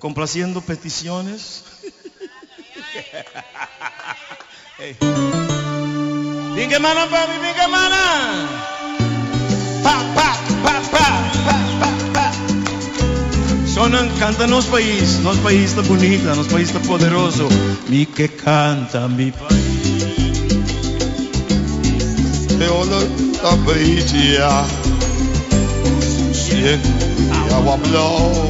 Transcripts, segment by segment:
complaciendo peticiones. Hey. Venga, mana, papi, venga, mana. Pa, pa, pa, pa, pa, pa, pa. Sonan, canta nos país está bonita, nos país está poderoso. Mi que canta mi país. Teolo tabricia. Sigue agua blau.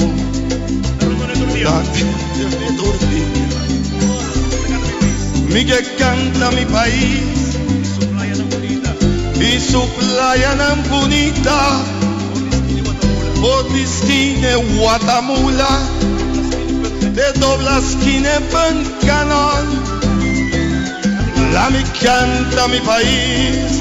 Mi que canta mi país. Y su playa tan bonita, por la esquina Guatemala, de doble esquina Pancanal, la me canta mi país,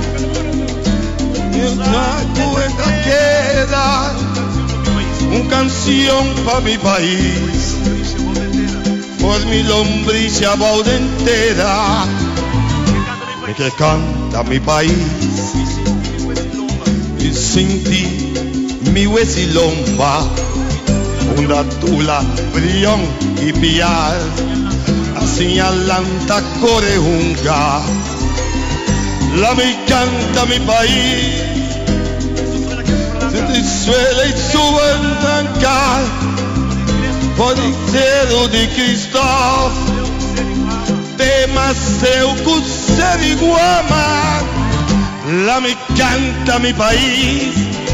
y una cuenta queda, una canción para mi país, por mi lombriz a bauda entera. Que canta mi país y sin ti mi huesilomba una tula brillón y pial así alanta corejunga la me canta mi país se te suele y sube el trancal por el dedo de Cristo Demasiado Cusariguama, la me canta mi país,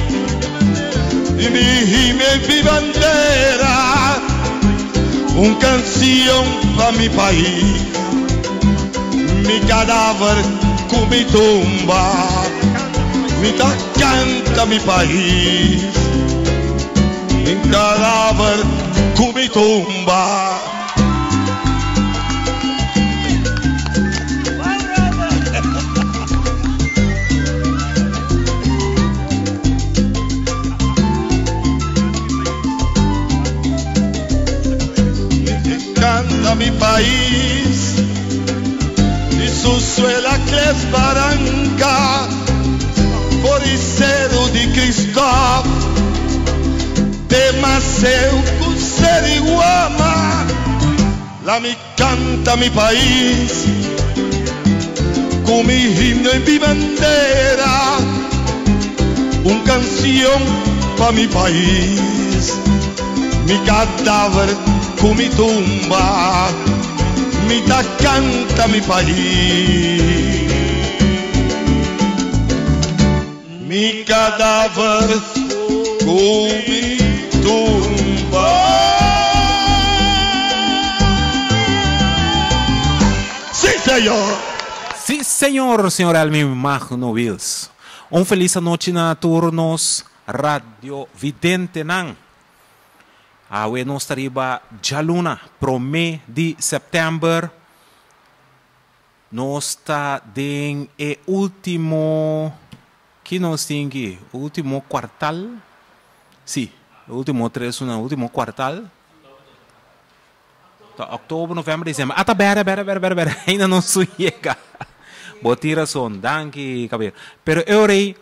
y mi bandera, una canción para mi país, mi cadáver con mi tumba, mi canta mi país, mi cadáver con mi tumba. Canta mi país y su suela que es barranca por el cero de Cristo demasiado Cusariguama la me canta mi país con mi himno y mi bandera una canción para mi país mi cadáver con mi tumba, mi ta canta mi país, mi cadáver con mi tumba. Sí, señor. Sí, señor Almi Magno Wills. Un feliz noche na turnos Radio Vidente Nang. Awe nos tariba jaluna pro me de setembro nos está den e último que nos tingue último quartal sí último último quartal outubro novembro dezembro até bera ainda não chega botira son danke cabelo pero eurei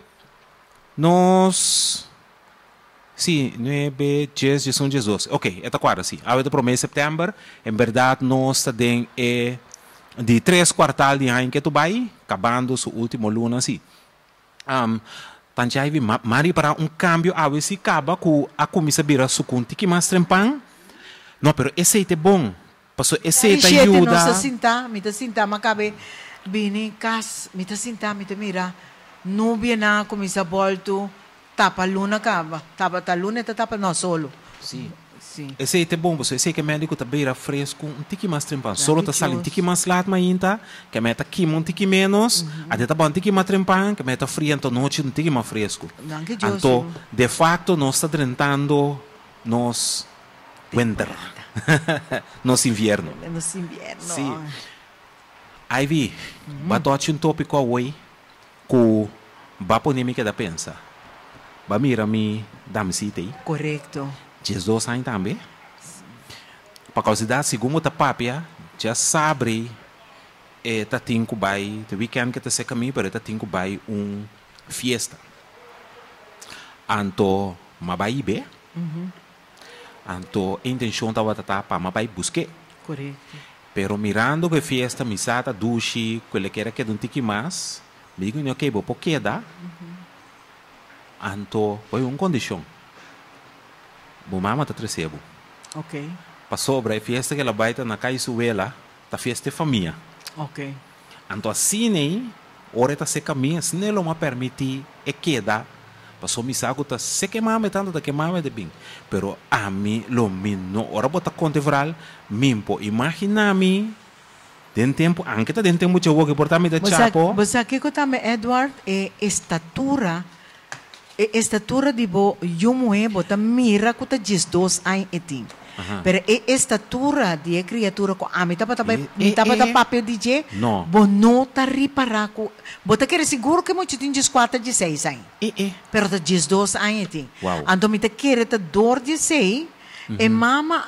nos sí, 9, 10, 11, 12. Ok, esta cuadra, sí. Ahora para o mês de setembro, em verdade, nós temos de 3 quartal de ano que tu vai, acabando sua última luna, sim. Tanjai vi mari para cambio, a ver se acaba com a comissão bira sucunti que mais trempan. Não, pero esse é bom. Passo esse te ajuda. Nossa sinta, mita sinta, makabe bini kas, mita sinta, mita mira, nubia na comissão volto. Tapa luna acaba, tapa luna tapa não solo. Sim. Sim. Esse é bom, você sei que médico tá beira fresco, um tique mais trempan. Solo tá salindo tique mais lat mainta, que meta quima um tique menos, até tá bom tique mais trempan, que meta frio então noite um tique mais fresco. Então, de facto, nós está tentando nos winter, nos inverno. Nos inverno. Sim. Aí vi, batote um tópico hoje, com a polêmica da pensa. Ba mira mi dam sitei. Correto. 12 anos também. Para causa da segundo ta papia, já sabe tá tinco vai, the weekend que tá se caminho, para tá tinco vai fiesta. Anto mabai be. Anto intenção estava para mas busque. Correto. Pero mirando que fiesta misata dushi, quelle que era que um tiki mais, me digo ok, vou porque dá. Anto foi condição. Bo mama tá recebo. Ok. Pa sobra a fiesta que ela baita na casa suela, tá fiesta família. Ok. Anto assim nem, ora tá se caminha, se não me permite e queda. Passou me saco tá se queimar tanto da queimar de bem. Pero a mim lo mino, ora bota contevral, mimpo imagina-me den tempo, anche tá den tempo que eu vou portar me da chapo. Você aqui que também Edward estatura de bo yumoe bota mira que tá diz 2 anos etim. Pero estatura de criatura ko ami tapa papel DJ. No. Bo no tá ripara ko. Bota querer seguro que mo tin diz 4 de 6 anos. Pero tá diz 2 anos etim. Wow. Ando me tá querer tá dor de 6 e mama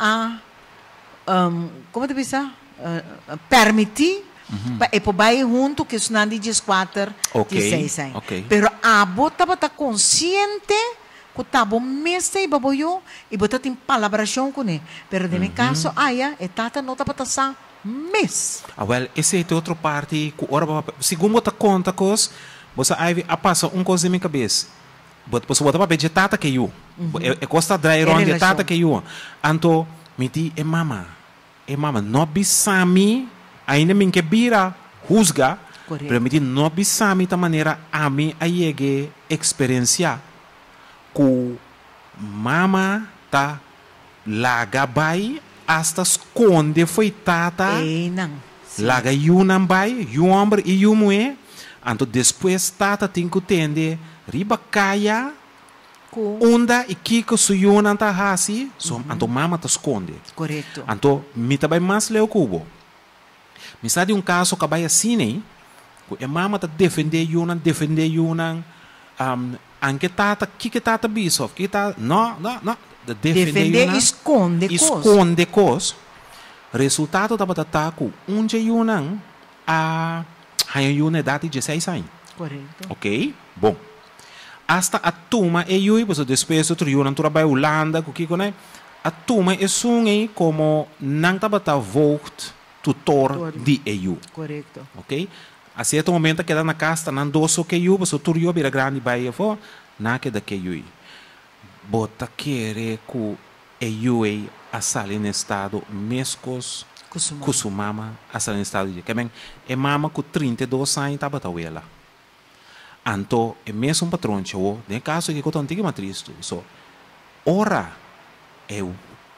como te bisa? Permitir e po vai junto que isso não diz 4 de 6 anos. Okay. Pero a bota tá consciente que tá bom mesa e baboyo e bota tem palabração com ele. Pero de meu caso, tata não tá para sa mes. Well, esse é outra parte que ora segundo bota conta cos, você aí passa coisa na minha cabeça. Você bota para pedir tata que eu. É costa dry ron de tata que eu. Anto me di mama, não bisami ainda me que bira juzga. Pero me di não bisami da maneira a mim a chegue experiência. Ku mama ta laga bai hasta esconde foi tata laga yunam bai hombre e mulher anto depois tata tem que entender riba kaya onda e kiko su yunam ta hasi anto mama ta esconde correto anto mi tabai mais leo cubo mi sa de caso que vai assim né que mama ta defender yunam anche tata, que tata bisof, que tata, não, defender esconde cos. Resultado da batata com yunang a yuna dati 16 anos. Correto. Ok? Bom. Hasta a turma e eu, pois depois outro yunang trabalha Holanda, o que né? A turma é sunge como não tabata vogt tutor de EU. Correto. Ok? A certo momento que na casa não doso que eu, você turio vira grande baia fo, na que da que eu. Bota querer que eu a sala em estado mescos kusumama a sala em estado de que bem é mama com 32 anos tá bata ela. Anto é mesmo patrão chegou, de caso que eu tô antigo matriz so ora eu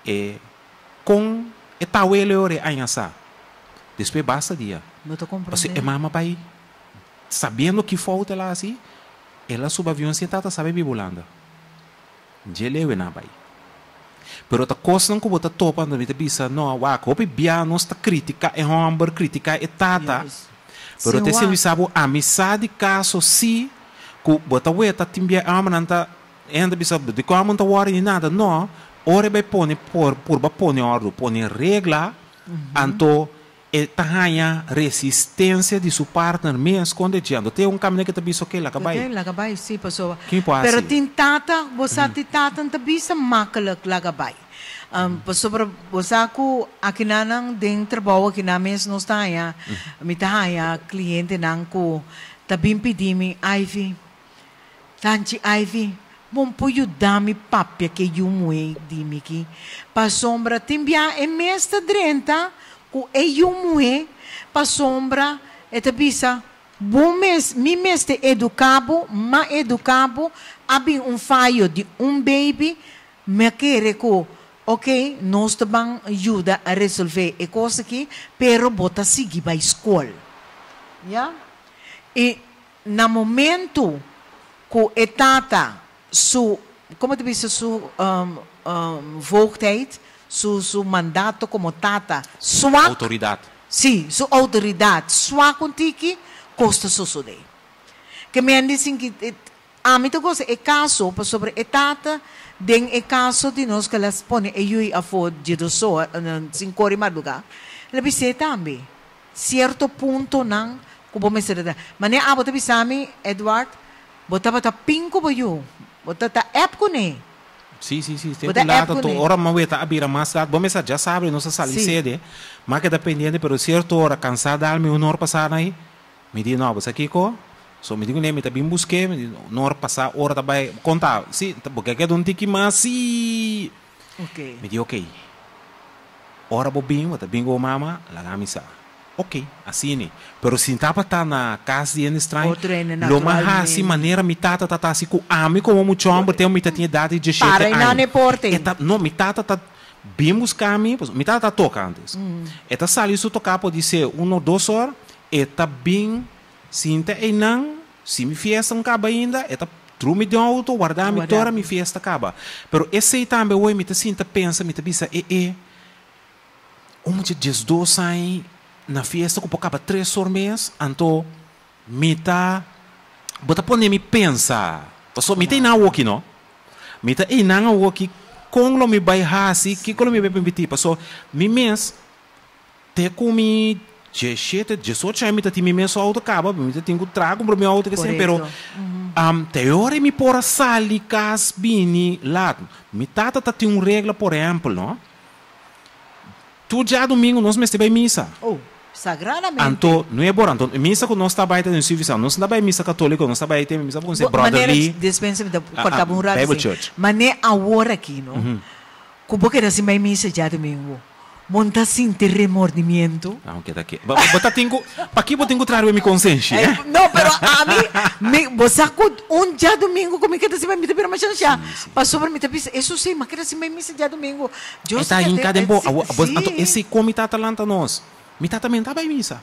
com etawele ore anhasa. Depois basta dia. Você é mama pai, sabendo que falta lá assim, ela sob avião sentada sabe bibulanda. Geleu na pai. Pero ta coisa não como ta topa não me te bisa não wa copi bia não está crítica é hombre crítica é tata. Pero te se sabe amizade caso se ku bota weta timbia amananta ainda bisa de como ta wari nada não, ore vai pone por ba pone ordem, pone regla, anto tahanya resistência de seu partner me escondendo. Tem caminho que te biso que lá cabai. Lá cabai sim, pessoa. Pero tintata, você tintata te bisa makalak lá cabai. Pessoa você aku akinanang ding trabalho que na mes nos taia, mitahaya cliente nang ko tabim pidimi Ivy. Tanti Ivy. Bom puyo dami papia que eu muei dimi ki. Pa sombra timbia e mesta drenta ku eu muei pa sombra eta bisa bom mes mi meste educabo ma educabo abi fallo de baby me quere ko ok nós também ajuda a resolver e coisa aqui pero bota seguir para escola yeah? E na momento que etata su como te dice su voogdheid su mandato como tata sua autoridade sim su autoridade sua contiki costa suceder que me dizem que a mim gosta é caso para sobre etata den é caso de nós que elas põe e a for de doso sem correr madruga ela bisa também certo ponto não como me será mas nem a botar Edward bota pinco boyo bota app ko ne Sim. Tem Bota lado, época, né? hora mas tá abrir mais lado. Bom, mas já sabe, não se sali sede. Mas que dependendo, pero certo hora cansada, alme uma hora passada aí. Me diz, não, você aqui co? So me digo, né, me tá bem busquei, me diz, uma hora passada, hora tá vai contar. Sim, porque é um tique mais, sim. Ok. Me diz, ok. Hora bobinho, tá bem com mama, lá missa. Ok, assim, né? Pero se tava tá na casa de estranho, lo mais assim, maneira me tata tá assim com ame como muito homem, tem uma idade de jeito. Para não ne porte. Não, me tata tá bem buscar me tata tá toca antes. Eta sali isso tocar pode ser 1 ou 2 horas, eta bem sinta e não, se me fiesta não acaba ainda, eta trume de auto, guardar me tora, me fiesta acaba. Pero esse também oi me tá sinta pensa, me tá bisa de 12 anos na fiesta que acaba 3 horas mês, então me tá bota pone me pensa, passou me tem na aqui não, me tá na aqui com lo me vai hasi, que com lo me vai permitir, passou me mês te comi 17, 18 anos me tá time mês auto acaba, me tá tenho trago para meu auto que sempre, pero te hora me por sali cas bini lá, me tá tem regra por exemplo, não? Tu já domingo nós me esteve missa. Oh. Sagradamente. Anto, não é bom, Anto. Missa que nós está baita no serviço, nós está baita missa católica, nós está baita missa com se brotherly. Dispensa-me da cortar um rato. Bible Church. Mas nem a hora aqui, não? Como que era assim vai missa já domingo? Monta sem ter remordimento. Não, que daqui. Bota tenho, para que eu tenho trazer minha consciência? Não, pero a mim, você já domingo como que assim vai me ter mais já. Passou para mim ter pisa, isso sim, mas que assim vai missa já domingo. Está em cada embo, Anto esse comita talanta nós. Me tá também tá vai missa.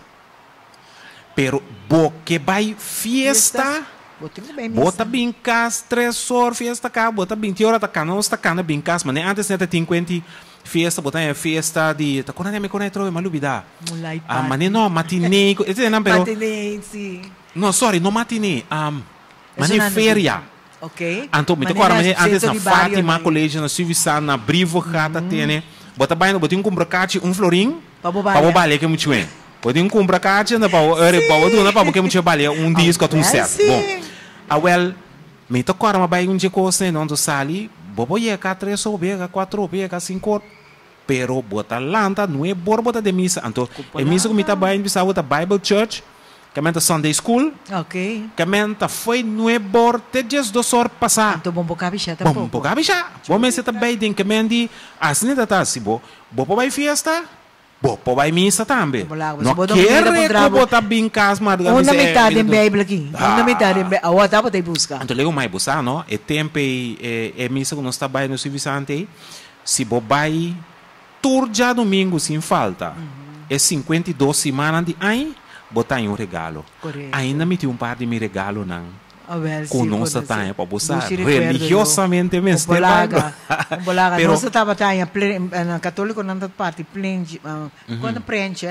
Pero bo que vai fiesta. Bota bem cas 3 horas fiesta cá, bota 20 horas tá cá, não está cá na bem cas, mas antes neta 50 fiesta, bota é fiesta de tá quando me conectou é malubida. Mas não matinee, esse não pero. Matinee, sim. No, sorry, no matinee. Mas é feria. Ok. Então, me agora antes na Fátima Colégio na Suíça na Brivo Rata tem, bota bem, bota um compracate florim. Para balé que muito bem. Pode comprar caixa na para na para que muito balé disco tudo certo. Bom, me toca agora vai dia coisa não do sali, bobo ia cá 3 ou bega 4 ou bega 5, pero bota lanta não é bota de missa, então é missa que me tá bem bisa bota Bible Church, que menta Sunday School, ok, que menta foi não é te 2 horas passar. Então bom bocabicha tá bom. Bom bocabicha, bom me se tá bem tem que mendi, assim tá assim bo vai fiesta. Bopo vai missa também. Não quer que botar bem casa, mas uma metade em Bíblia aqui. Uma metade em Bíblia. A outra pode buscar. Então lego mais buscar, não? É tempo é missa que nós está bem no serviço ante. Se bo vai tur já domingo sem falta. É 52 semanas de aí, botar em regalo. Ainda me tem par de me regalo não. Com nossa time para buscar religiosamente mesmo. Bolaga, nossa estava time na católico não parte prende quando prende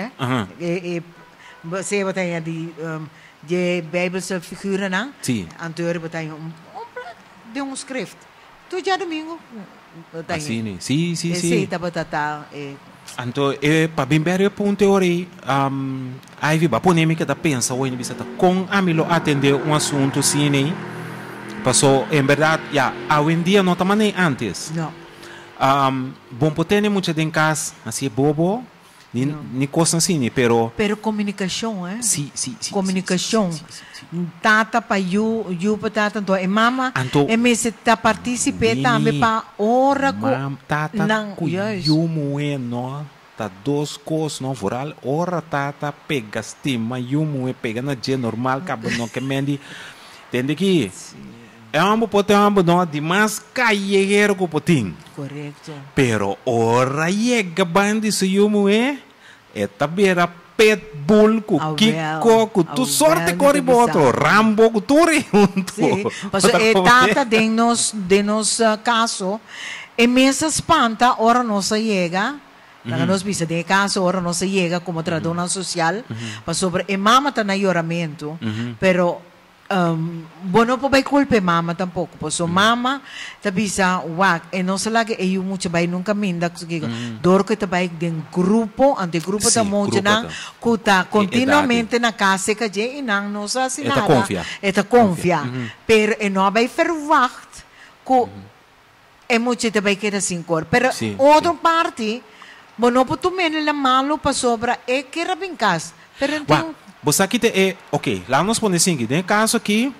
você botar de Bible se figura não? Sim. Anterior botar de script. Tu já domingo assim, sim. Sim, estava tá então, para bem ver o ponto aí, aí vi a polêmica da pensa hoje bisa com a milo atender assunto assim, passou em verdade, hoje em dia não tá nem antes. Não. Bom, potene muito em casa, assim bobo, ni coisa assim, pero comunicação, Sim. Comunicação. Tata para you para tata então e mama e me se tá participe também para ora com tata com you moeno tá 2 coisas não voral ora tata pega estima you moe pega na dia normal cabo não que mendi entende que é potente não de mais callejero que potin correto pero ora chega bandi se you moe é tabera Pitbull, com Kiko, com tu sorte corre outro, Rambo, com tu junto. Sim, mas tata de nos caso, e mesa espanta, ora não se chega, nos visa de caso, ora não se chega como tradona social, mas sobre e mama tá na lloramento, pero bueno, po bay culpe mama tampoco, pues so mama tabisa wak e no se lagi e yung mucho bay nunca minda dor ko tabay den grupo ante grupo ta mo na kuta continuamente na casa ka je inang no sa sinada eta confia pero e no bay verwacht ko é muito também que era 5 horas. Pero Sim, outra parte, não pode tomar ele malo para sobra, é que era bem caso. Pero então... Você aqui é, ok, lá nós podemos dizer que, no caso aqui,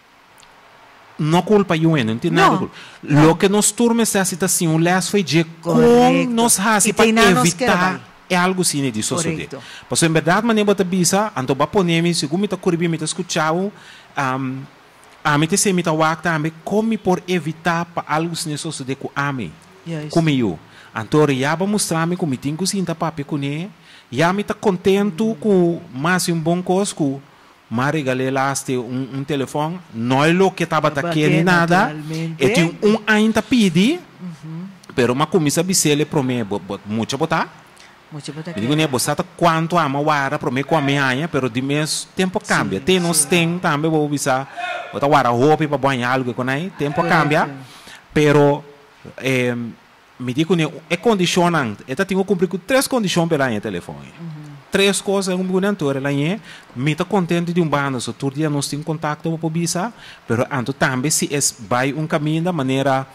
não culpa eu, não tem nada de culpa. Lo que nós turmas essa situação, les foi de como nós fazemos para evitar é algo assim de sociedade. Porque, em verdade, maneira de bisa, então, para poner-me, segundo me está curioso, me está escutando, a mim se me está também como por evitar para algo assim de sociedade com a mim, como eu. Então, já vou mostrar-me como tem que sinta papi com ele, já me está contente com mais bom coisa, mas regalei lá telefone, não é o que estava aqui nada, e tem ainda pedi, mas começa a dizer para mim, muito botar. Digo, né, você quanto ama o ar para mim com a minha, mas de mês tempo cambia. Tem nos tem também vou avisar, botar o ar roupa para banhar algo com aí, tempo cambia, pero me digo, né, é condicionante. Eu tenho que cumprir com 3 condições pela minha telefone. 3 coisas, governador, lá me está contente de bando, so todo dia nós temos contato para bisa, pero anto também se vai caminho da maneira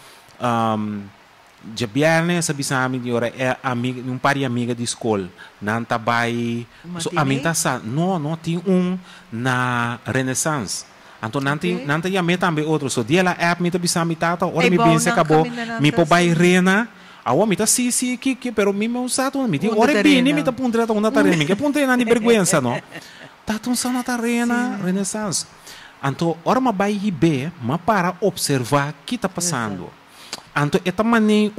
de viernes a bisa de hora é amiga, par de amiga de escola, não tá vai, so a mim tá não tem na Renaissance. Então não tem já me também outro, so dia lá app me tá bisa me tata, ora me bem se acabou, me po vai rena. A homem está sim, que, pero me usado, me digo, ora bem, me está puntreta uma tarena, que puntreta na de vergonha, não? Tá tão só na tarena, Renaissance. Então, ora me vai ribe, mas para observar o que está passando. Então, é também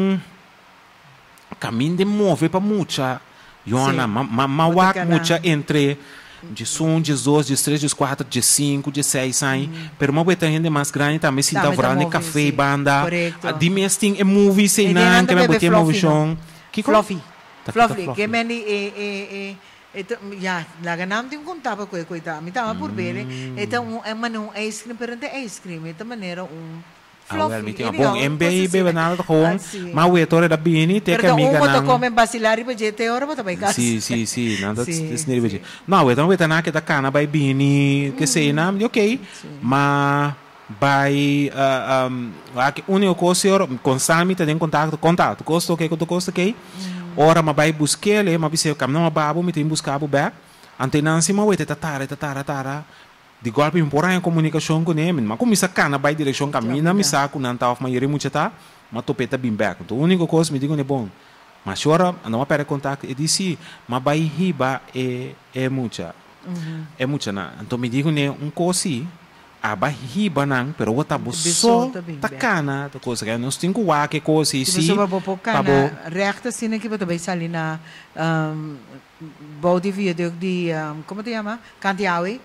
caminho de mover para muita, Joana, mas muita entre de 1, de 2, de 3, de 4, de 5, de 6, aí. Pero uma boa gente mais grande também se dá vrane café, banda. De mês tem movie, sei não, que me botei movie show. Fluffy, que me já, lá ganhamos tem contava com coisa, me tava por ver, então é manu ice cream, pero não é ice cream, é maneira Fluffy. Bom, MBI bebe nada com, mas o etor da bini, tem que amiga não. Pero come basilar e bajete ora bota vai casa. Sim, nada desse nível de. Não, então o na que da cana vai bini, que sei não, ok, mas vai a única coisa constante tem contato, custo que ora mas vai buscar ele, mas você caminho uma babo, me tem buscar o back, antenança mas o tara de golpe importa em comunicação com ele, mas como isso cana vai direção caminho, me saco não tá, mas ele muito tá, mas topeta bem back. Então a única coisa me digo é bom, mas agora não vai perder contato, e disse, mas vai riba é muita, não. Então me digo né coisa vai riba não, pero o tá só tá cana, tá coisa que nós temos que coisa isso. Se você for cana, reacta assim que você vai sair na body video de como te chama, Cantiaui.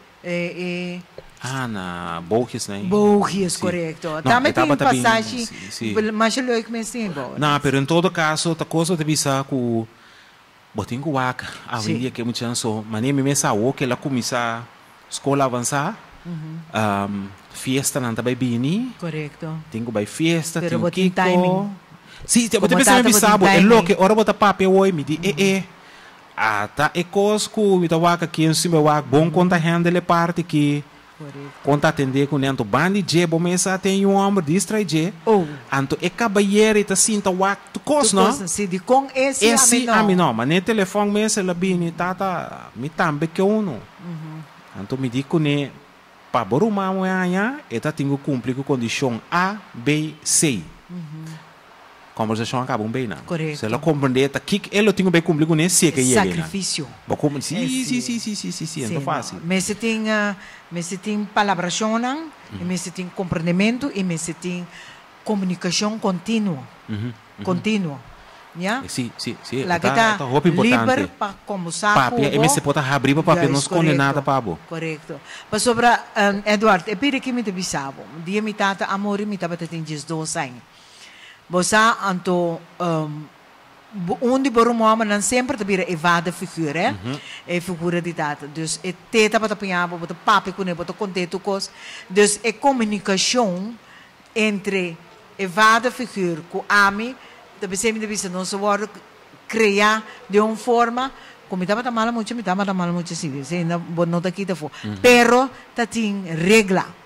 Na Borges, né? Borges, correto. Também tem passagem, mas eu leio que me sim, não, pero em todo caso, a coisa de visa com botinho com a dia que muito chance, mas nem me mesa o que ela começa escola avançar, fiesta não tá bem bini, correto. Tem que vai fiesta, tem que timing. Sim, você pensa me sabe, é lo que ora bota papel oi me di tá é coisa que me tá waka aqui em cima waka bom conta handle parte que conta atender com nento bandi je bom mesa tem homem distrai je anto é cabalheiro tá sinta waka tu cos não se de com esse a mim não mas nem telefone mesa la bini tá me tambe que uno anto me dico né para boruma amanhã eta tenho cumprir com condição A B C conversação acaba bem não. Correto. Se ela compreender que ela tem que cumprir com esse que sacrifício. Sim, então fácil. Mas se tem palabração, mas se tem compreendimento e mas se tem comunicação contínua. Contínua. Yeah? Sim. Lá que está livre para conversar com o e se pode abrir para papel nos condenada para bo. Correto. Mas sobre Eduardo, é para que me te bisavo. Dia me tata amor me tava tem 12 anos. Você anto onde por um homem não sempre te vira evada figura, é figura de data. Dus é teta para apanhar, para papi com ele, para contento com. Dus é comunicação entre evada figura com ami, também sempre deve ser não se pode criar de uma forma como estava mal muito, sim, não está aqui tá fora. Pero tá tem regra.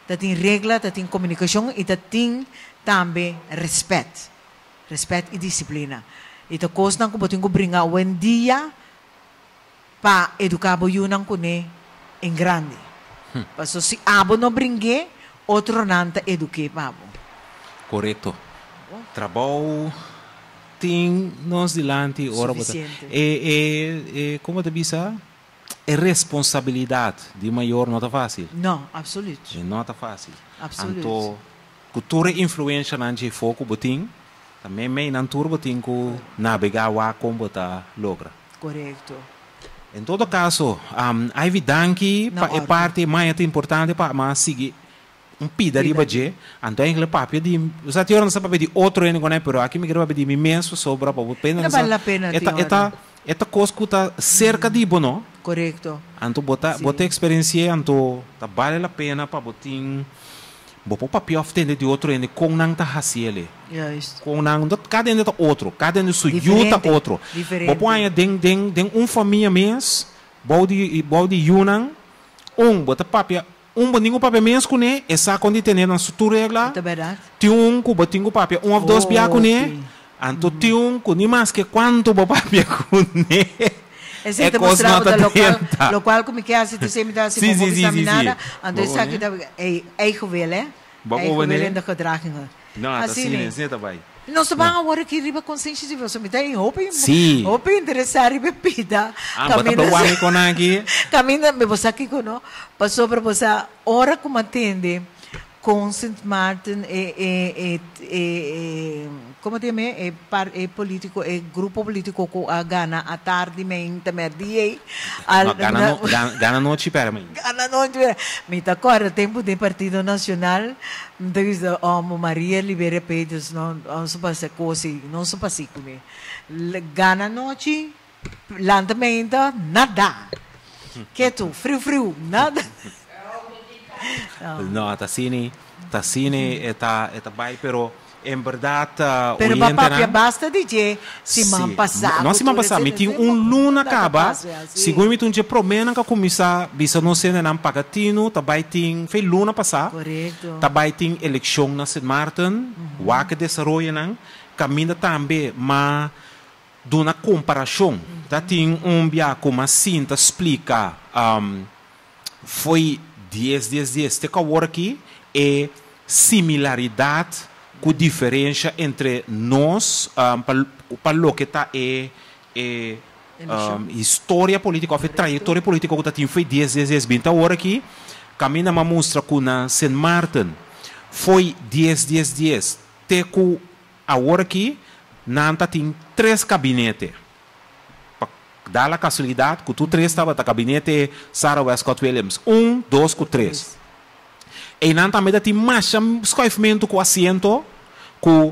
dat tem regla, dat tem comunicação e dat tem também respeito. Respeito e disciplina. E a coisa não que eu brincar um dia para educar o yunang kune em grande. Paso se abo não brinque, outro não te eduque para abo. Correto. Trabalho tem nós dilante ora como te bisa? É responsabilidade de maior não tá fácil. Não, absoluto. Não tá fácil. Absoluto. Então, cultura influência não de foco botim, também meio não turbo botim que navegar o como tá logra. Correto. Em todo caso, a evidência é parte mais importante para seguir pida riba je, então ele papel de, você tem não sabe de outro ainda né, pero aqui me quero pedir me mesmo sobre para pena. Não vale a pena. Esta coisa que está cerca de bono. Correto. Então bota experiência, então tá vale a pena para botin, botar papel ofende de outro ainda com não tá haciele. Com não, cada ainda tá outro, cada ainda sujuta outro. Bopoa den família mês, bode yunang, bota papel nenhum papel menos que né, essa quando tem na sua regla. É verdade. Tem que botar papel ou dois biacos né, então tem que nem mais que quanto papel né. Esse é mostrado do local como que é se você me dá assim uma examinada, então isso aqui é gewil é gewil da gedraging. Não, assim né, tá bem. Nós estamos agora aqui riba consciência de você me tem roupa interessar e bebida. Caminha me você aqui cono passou para você hora como atende com Saint Martin como tem é político grupo político com a Gana à tarde me também Gana noite para mim. Gana noite me tá agora tempo de Partido Nacional desde Maria Libera Pedros não se passa coisa não se passa comigo Gana noite lantamento nada que tu frio nada. No, Tassini está bem, pero em verdade pero papá basta DJ semana passada não semana passada me tinha luna acaba segundo me tinha promena que começar bisa não ser não pagatino também tinha foi luna passada correto também tinha eleição na Saint Martin o que desenvolve não caminha também mas de uma comparação tá tinha dia como assim te explica foi 10, te agora aqui é similaridade com diferença entre nós para o que está história política ou trajetória política que está foi 10, 20 agora aqui caminha uma mostra que na Saint Martin foi 10, te que agora aqui não tem 3 gabinetes. Dá a casualidade que tu 3 estava no gabinete Sarah Westcott Williams. 1, 2, 3. E não também tem mais escolhimento com assento, com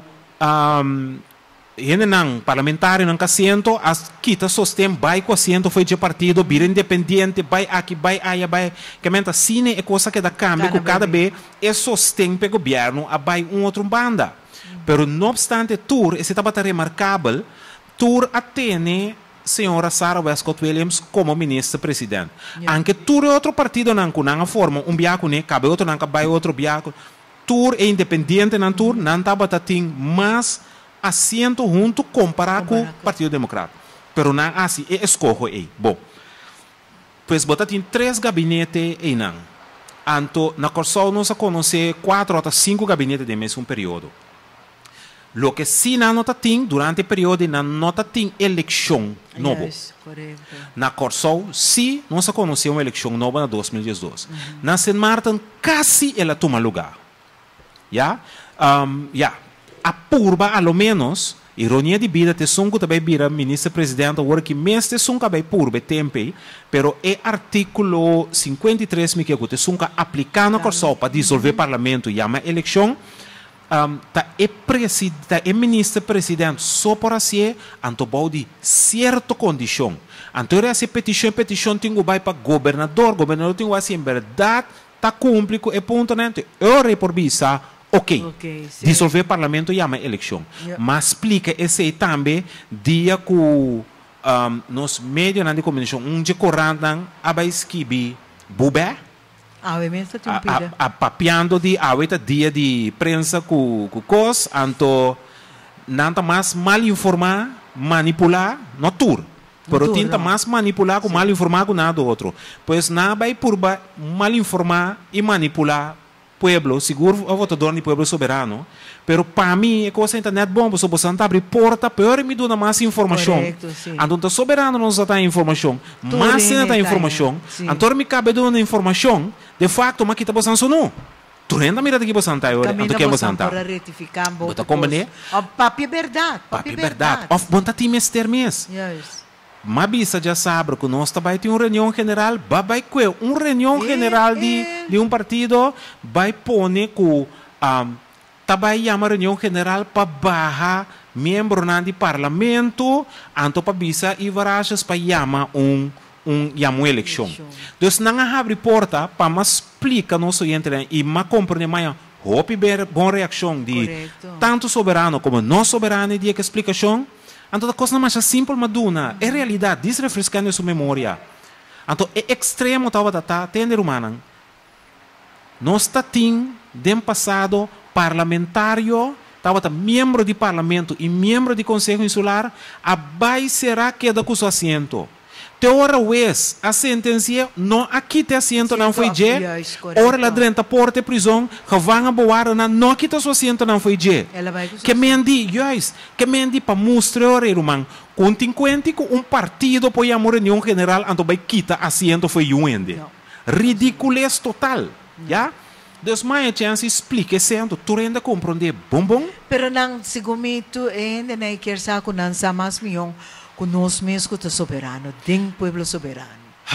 não parlamentar não assento, as quita sostém vai com assento foi de partido, vira independente, vai aqui, vai aí, vai. Que menta cine é coisa que dá câmbio, que cada vez é sostém para o governo, a vai outro banda. Pero não obstante, tur, esse estava remarcável, tur atene senhora Sarah Westcott Williams como ministra-presidente. Anche tudo outro partido não forma biaco né, cabe outro não cabe outro biaco. Tur é independente não tur, não tava tem mais assento junto comparado com o Partido Democrata. Pero não assim é escolho aí. Bom, pois bota tem 3 gabinetes aí não. Anto na Corsol nós conhece 4 ou 5 gabinetes de mesmo período. Lo que sim não tem durante o período não tem eleição nova. Na Corsol, sim, nós conhecemos uma eleição nova em 2012. Na Saint Martin, quase ela toma lugar. A purba, ao menos, ironia de vida, te sungo também vira ministro-presidente, agora que mês te sunga bem purba tempo, pero é artículo 53 me que te sunga aplicar na Corsol para dissolver o parlamento e uma eleição. É ministro-presidente só por assim, então de certa condição. Então, essa petição tem que vai para governador tem que assim, em verdade, está cumprido e ponto, eu repor visa, dissolver o parlamento e uma eleição. Mas explica esse também, dia que nos meios de comunicação, de corrente, a vai escrever bubé, Awe mesmo tumpida. A papiando de aweta dia de prensa com cos, anto nanta mais mal informar, manipular, no tur. Pero tinta mais manipular com mal informar com nada outro. Pois na vai por mal informar e manipular pueblo, seguro o votador do pueblo soberano. Pero para mim é coisa internet bom, você pode abrir porta, pior me dá mais informação. Então soberano não está informação, mas se não tem informação, então me cabe dar informação, de facto, mas que está passando não. Tu ainda mira daqui você está agora, então que você está. Para retificar, bota compreender? Papi verdade, papi verdade. Of bota ti mester mes. Yes. Mabisa já sabe que nós também tem uma reunião general, vai que uma reunião general de um partido, vai pôr que também chama reunião general para barra membro do parlamento, anto para bisa e varajas para chamar uma eleição. Então não abre porta para me explicar nosso entre e me compreender mais hope boa reação de tanto soberano como não soberano de explicação. Então, a coisa mais simples, maduna, é realidade, desrefrescando sua memória. Então, é extremo, entender humano. Nós temos, no passado, parlamentário, membro do parlamento e membro do Conselho Insular, a será queda com seu assento. Teora vez a sentença não aqui te assento não foi je, ora lá dentro porta prisão, que vão a boar não aqui te seu assento não foi je. Que mendi, que mendi para mostrar irmão, contingente com partido para a reunião general, então vai quitar assento foi uende. Ridiculez total, já? Deus mais chance explique sendo tu ainda compreender bom. Pero nang sigumito ainda na quer sa ko nan sa mas miong conosco mesmo que soberano, tem pueblo soberano.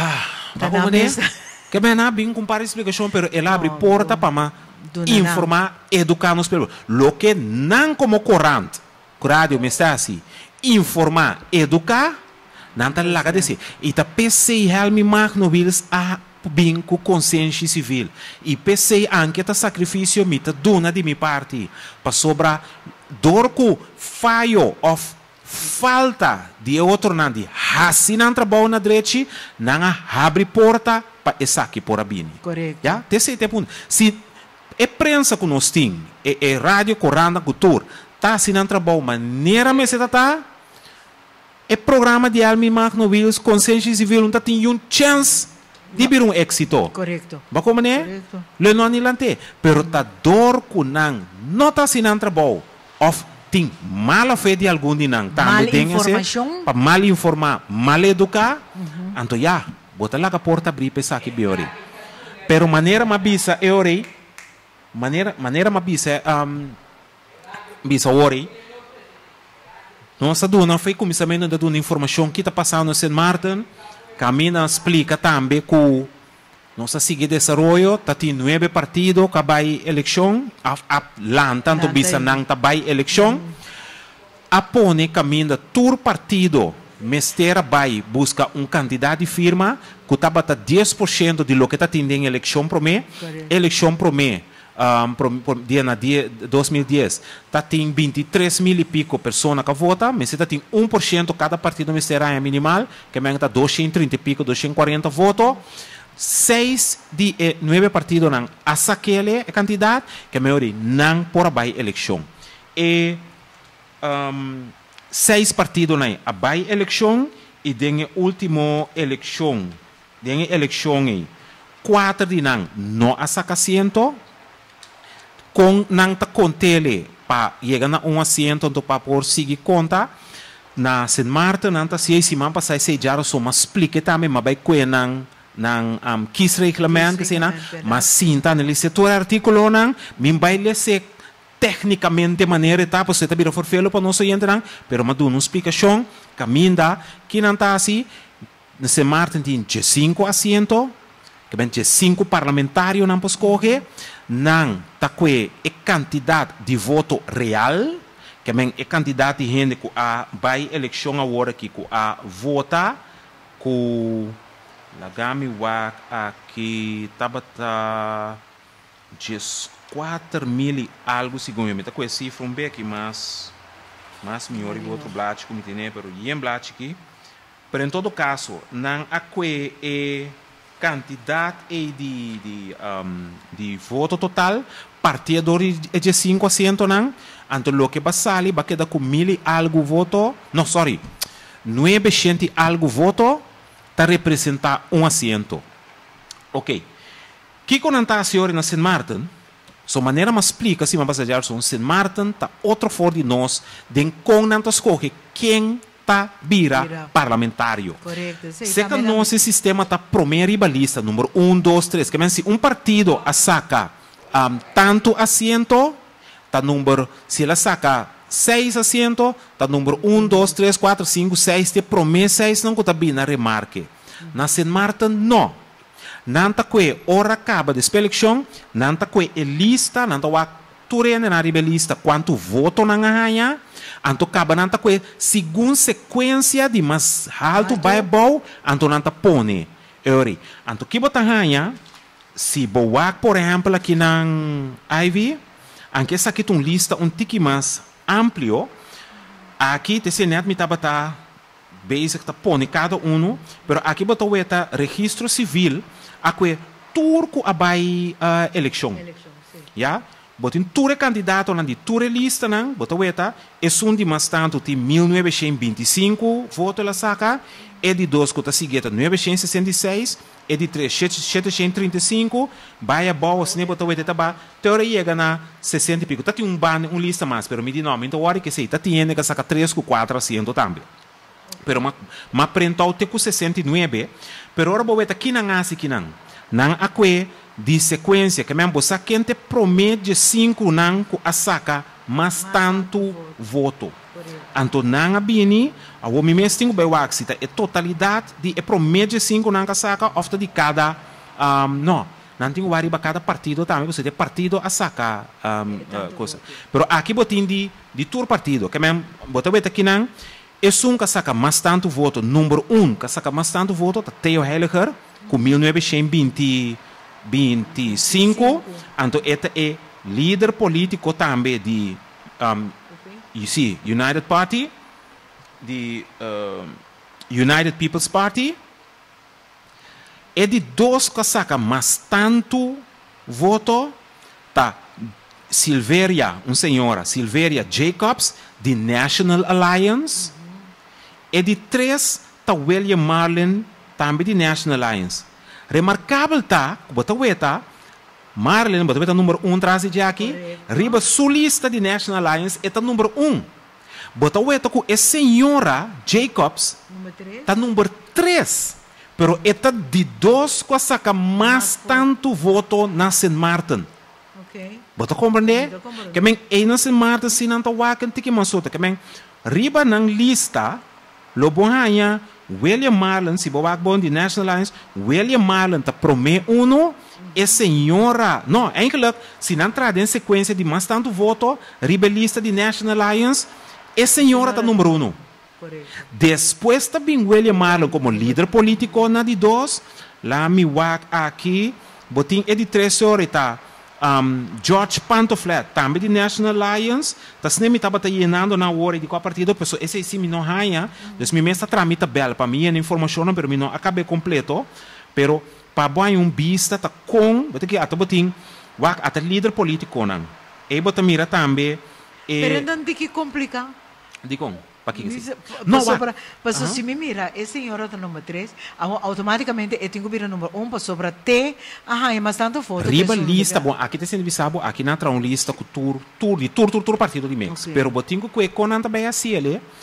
Que bem na bem com para explicação, pero ele abre porta para informar, educar nos pueblos. Lo que não como corrente, rádio me está assim, informar, educar, não está lá que dizer. E tá pensei helmi magnobiles a bem com consciência civil. E pensei anche tá sacrifício me tá dona de minha parte para sobrar dorco falho of falta de outro nandi hasi não trabalho na direita não abre porta para essa aqui por abini. Correto. Já terceiro ponto. Se é prensa que nós temos, é rádio corranda cultura, tá se não trabalho maneira me se tá é programa de almi magnobiles consciência civil não tá tem chance de vir êxito. Correto. Ba como né? Le não anilante, pero tá dor kunang nota se não trabalho of tem mala fé de algum dinang mal informação para mal informar, mal educar, então já bota lá a porta abrir para aqui biori. Pero maneira mabisa é ori, maneira mabisa bisa ori. Nossa dona foi começamento da dona informação que está passando no St. Martin, camina explica também que nossa sigue desenvolvimento, tá tem 9 partidos que vai eleição, lá tanto bisa não tá vai eleição, apone caminho tur partido, mestera vai busca candidato de firma que tá bata 10% de lo que tá tendo em eleição promê, dia na 2010, tá tem 23 mil e pico pessoas que votam, mas tá tem 1% cada partido mestera é minimal, que é tá 230 e pico, 240 votos. 6 de 9 partidos não aquele candidato que melhor não por vai eleição e 6 partidos não a vai eleição e den último eleição 4 de não a assento com não tá contele para chegar a assento então para por seguir conta na St. Martin não tá se semana passada se já só mas explique também mas vai que não quis reclamar que seja mas sim tá no setor artigo não me vai ler tecnicamente maneira tá você tá vira forfelo para nós entrar pero mas uma explicação caminha que não tá assim no St. Martin tem 5 assentos que bem 5 parlamentários não pode escolher não tá com a quantidade de voto real que bem a quantidade de gente que vai eleição agora que a vota com Lagami wak aqui tabata 4 mil e algo segundo eu me tá com esse cifra bem aqui mas melhor e outro blate como tem né pero em blate aqui pero em todo caso não aqui quantidade de voto total, partido de 5 asientos, então lo que va a salir va a quedar con 1000 y algo voto, no, sorry, 900 y algo voto, está representa un asiento. Ok. ¿Qué con antasión en St. Martin? Su manera más explica, si me vas a hallar, son St. Martin, está otro for de nos, de con nanto escoge quién está vira parlamentario. Correcto. Sí, sé que nosso sistema está primeiro ribalista, número 1, 2, 3. Que se um partido a saca tanto assento, está número, se ela saca 6 assentos, está número 1, 2, 3, 4, 5, 6, te promete 6, não está bem na remarque. Na St. Martin, não. Nanta que ora acaba de eleção, nanta que é lista, nanta wa turene na ribelista quanto voto na ganha, anto acaba nanta que segundo sequência de mais alto vai bom, anto nanta pone. Ori, anto que bota ganha, se boak por exemplo aqui na Ivy, anque essa aqui lista tiki mais amplio, aqui te se net me tabata basic ta pone cada pero aqui bota weta registro civil, aqui turco abai eleição. Ja? Botin ture candidato na di ture lista nang, bota weta, de mais tanto ti 1925 voto la saca, e di 2 kota sigeta 966, e di 3 735, baia boa, se ne bota weta taba, teoria chega na 60 e pico. Tati lista mais, pero mi di no, minto ori que sei, tati tiene que saca 3 com 4 asiento também. Pero ma prentou te com 69, pero ora bota aqui nang asi kinang, nang akwe de sequência que mesmo você quente promete 5 nang ku asaka mas tanto voto. Anto nang abini, a o mi mestingo be waxita é totalidade de promete 5 nang asaka ofta de cada no, não tem wari ba cada partido também, você tem partido asaka coisa. Pero aqui botin de tour partido, que mesmo bota beta aqui nang é que saca mais tanto voto, número 1, que saca mais tanto voto, tá Theo Heiliger com 1925, então este é líder político também de United Party, de United People's Party, é de 2 que saca mais tanto voto, tá Silveria, uma senhora, Silveria Jacobs, de National Alliance, é de 3 tá William Marlin, também de National Alliance. Remarcável tá, bota weta, Marlene, bota weta número 1 traz de aqui, riba sulista de National Alliance, é número 1. Bota weta com a senhora Jacobs, tá número 3. Pero é de 2 que saca mais tanto voto na St. Martin. Bota compreender? Que men é na St. Martin se não tá wakan tiki masota, que men riba nang lista, lobo hanya William Marlin, se boak bon de National Alliance, William Marlin tá promete 1, é senhora, não, eigenlijk, se não traz em sequência de mais tanto voto, rebelista de National Alliance, é senhora tá número 1. Depois também William Marlin como líder político na de 2, lá me wak aqui, botin é de 3 horas, tá George Pantoflet, também de National Alliance, tá se nem estava llenando na hora de qual partido, pessoa esse sim não ganha, então me está tramita bela para mim a informação, pero me não acabei completo, pero para boa vista tá com, botar aqui até botin, wak até líder político não, e botar mira também, pero não tem que complicar. Digo, para que Pasó si me mira, ese señor está número 3, automáticamente eu tenho que vir número 1 para sobre T, é mais tanto foto. Riba lista, bom, aqui tem sendo visado, aqui na uma lista com tour partido de Mex. Pero botinho que conan também assim,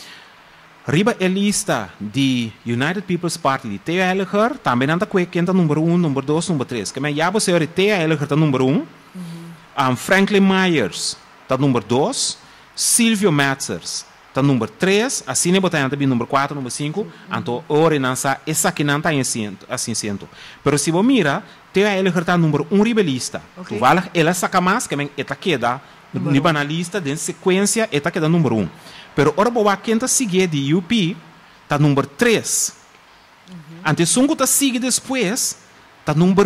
riba é lista de United People's Party de Theo Heiliger, também não está com quem está número 1, número 2, número 3. Que me já você olha Theo Heiliger está número 1, Franklin Myers está número 2, Silvio Metzers tá número 3, assim nem botar também número 4, número 5, então ora não sa essa aqui não tá assim sento. Pero se você mira, tem a ele tá número 1 rebelista. Tu vale ela saca mais que men eta queda nível na lista de sequência eta queda número 1. Pero ora boa quem tá seguir de UP tá número 3. Antes sungo tá sigue depois tá número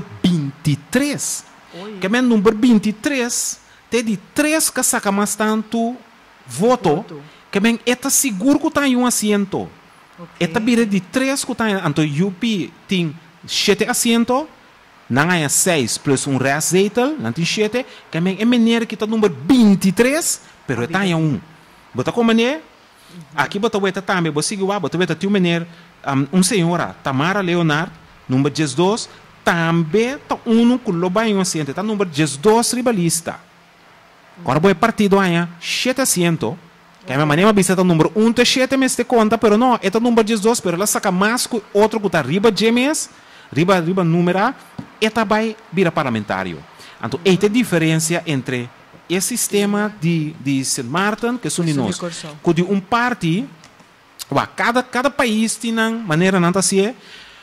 23. Que men número 23 tem de 3 que saca mais tanto voto. Que bem, eta seguro que está em um assento. Eta vira de 3 que está em, então UP tem 7 asientos, não há 6 plus um restzetel, não tem 7, que é maneira que está número 23, pero está em 1. Bota como maneira, aqui bota o também, você igual, bota o teu maneira, senhora, Tamara Leonard, número 12, também está um com o banho assento, está número 12 ribalista. Agora vou partido aí, 7 asientos, que a minha maneira de o número 1 é 7 meses de conta, pero não, é o número 12, pero ela saca mais que outro que está riba de mês, riba número, e também vira parlamentário. Então, esta é a diferença entre o sistema de St. Martin, que são nós, que de parte, cada país tem uma maneira de ser,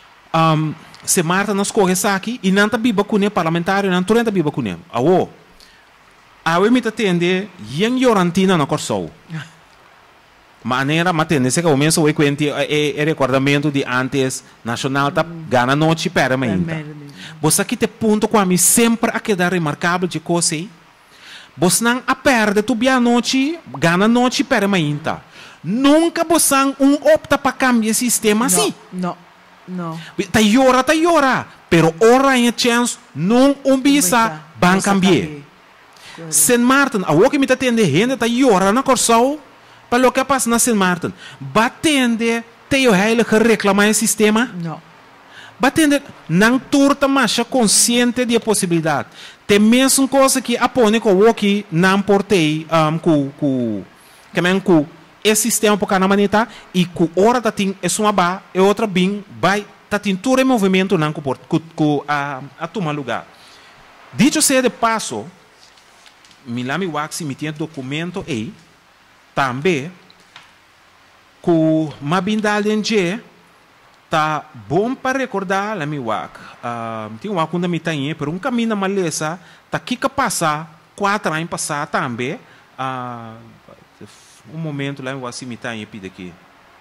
St. Martin nos corre aqui, e não está viva com o parlamentário, não está viva com ele. Eu me atende, em Yorantina no Corsou. Maneira, matende, se começa o quente é recordamento de antes nacional tá gana noite para ainda. Você aqui te ponto com a mim sempre a quedar remarcável de coisa. Você não a perde tu bia noite, gana noite para ainda. Nunca você opta para cambiar sistema assim. Não. Tá yora, pero ora em chance não bisa ban cambiar. St. Martin, a que me atende gente tá yora na Corsou. Para o que passa na St. Martin, batende teu heilige reclamar o sistema? Não. Batende não turta mais consciente de possibilidade. Tem mesmo coisa que apone com o que não portei com esse sistema para cada maneta e com hora da tem é uma ba e outra bem vai tá tem todo o movimento não com a tomar lugar. Dito seja de passo, Milami Waxi me tinha documento aí. Também, com uma bindalha tá bom para recordar lá meu wak. Tem um wak onde me tem, pero caminho malesa, tá aqui que passa 4 anos passar também. Momento lá meu wak se me tem pide aqui.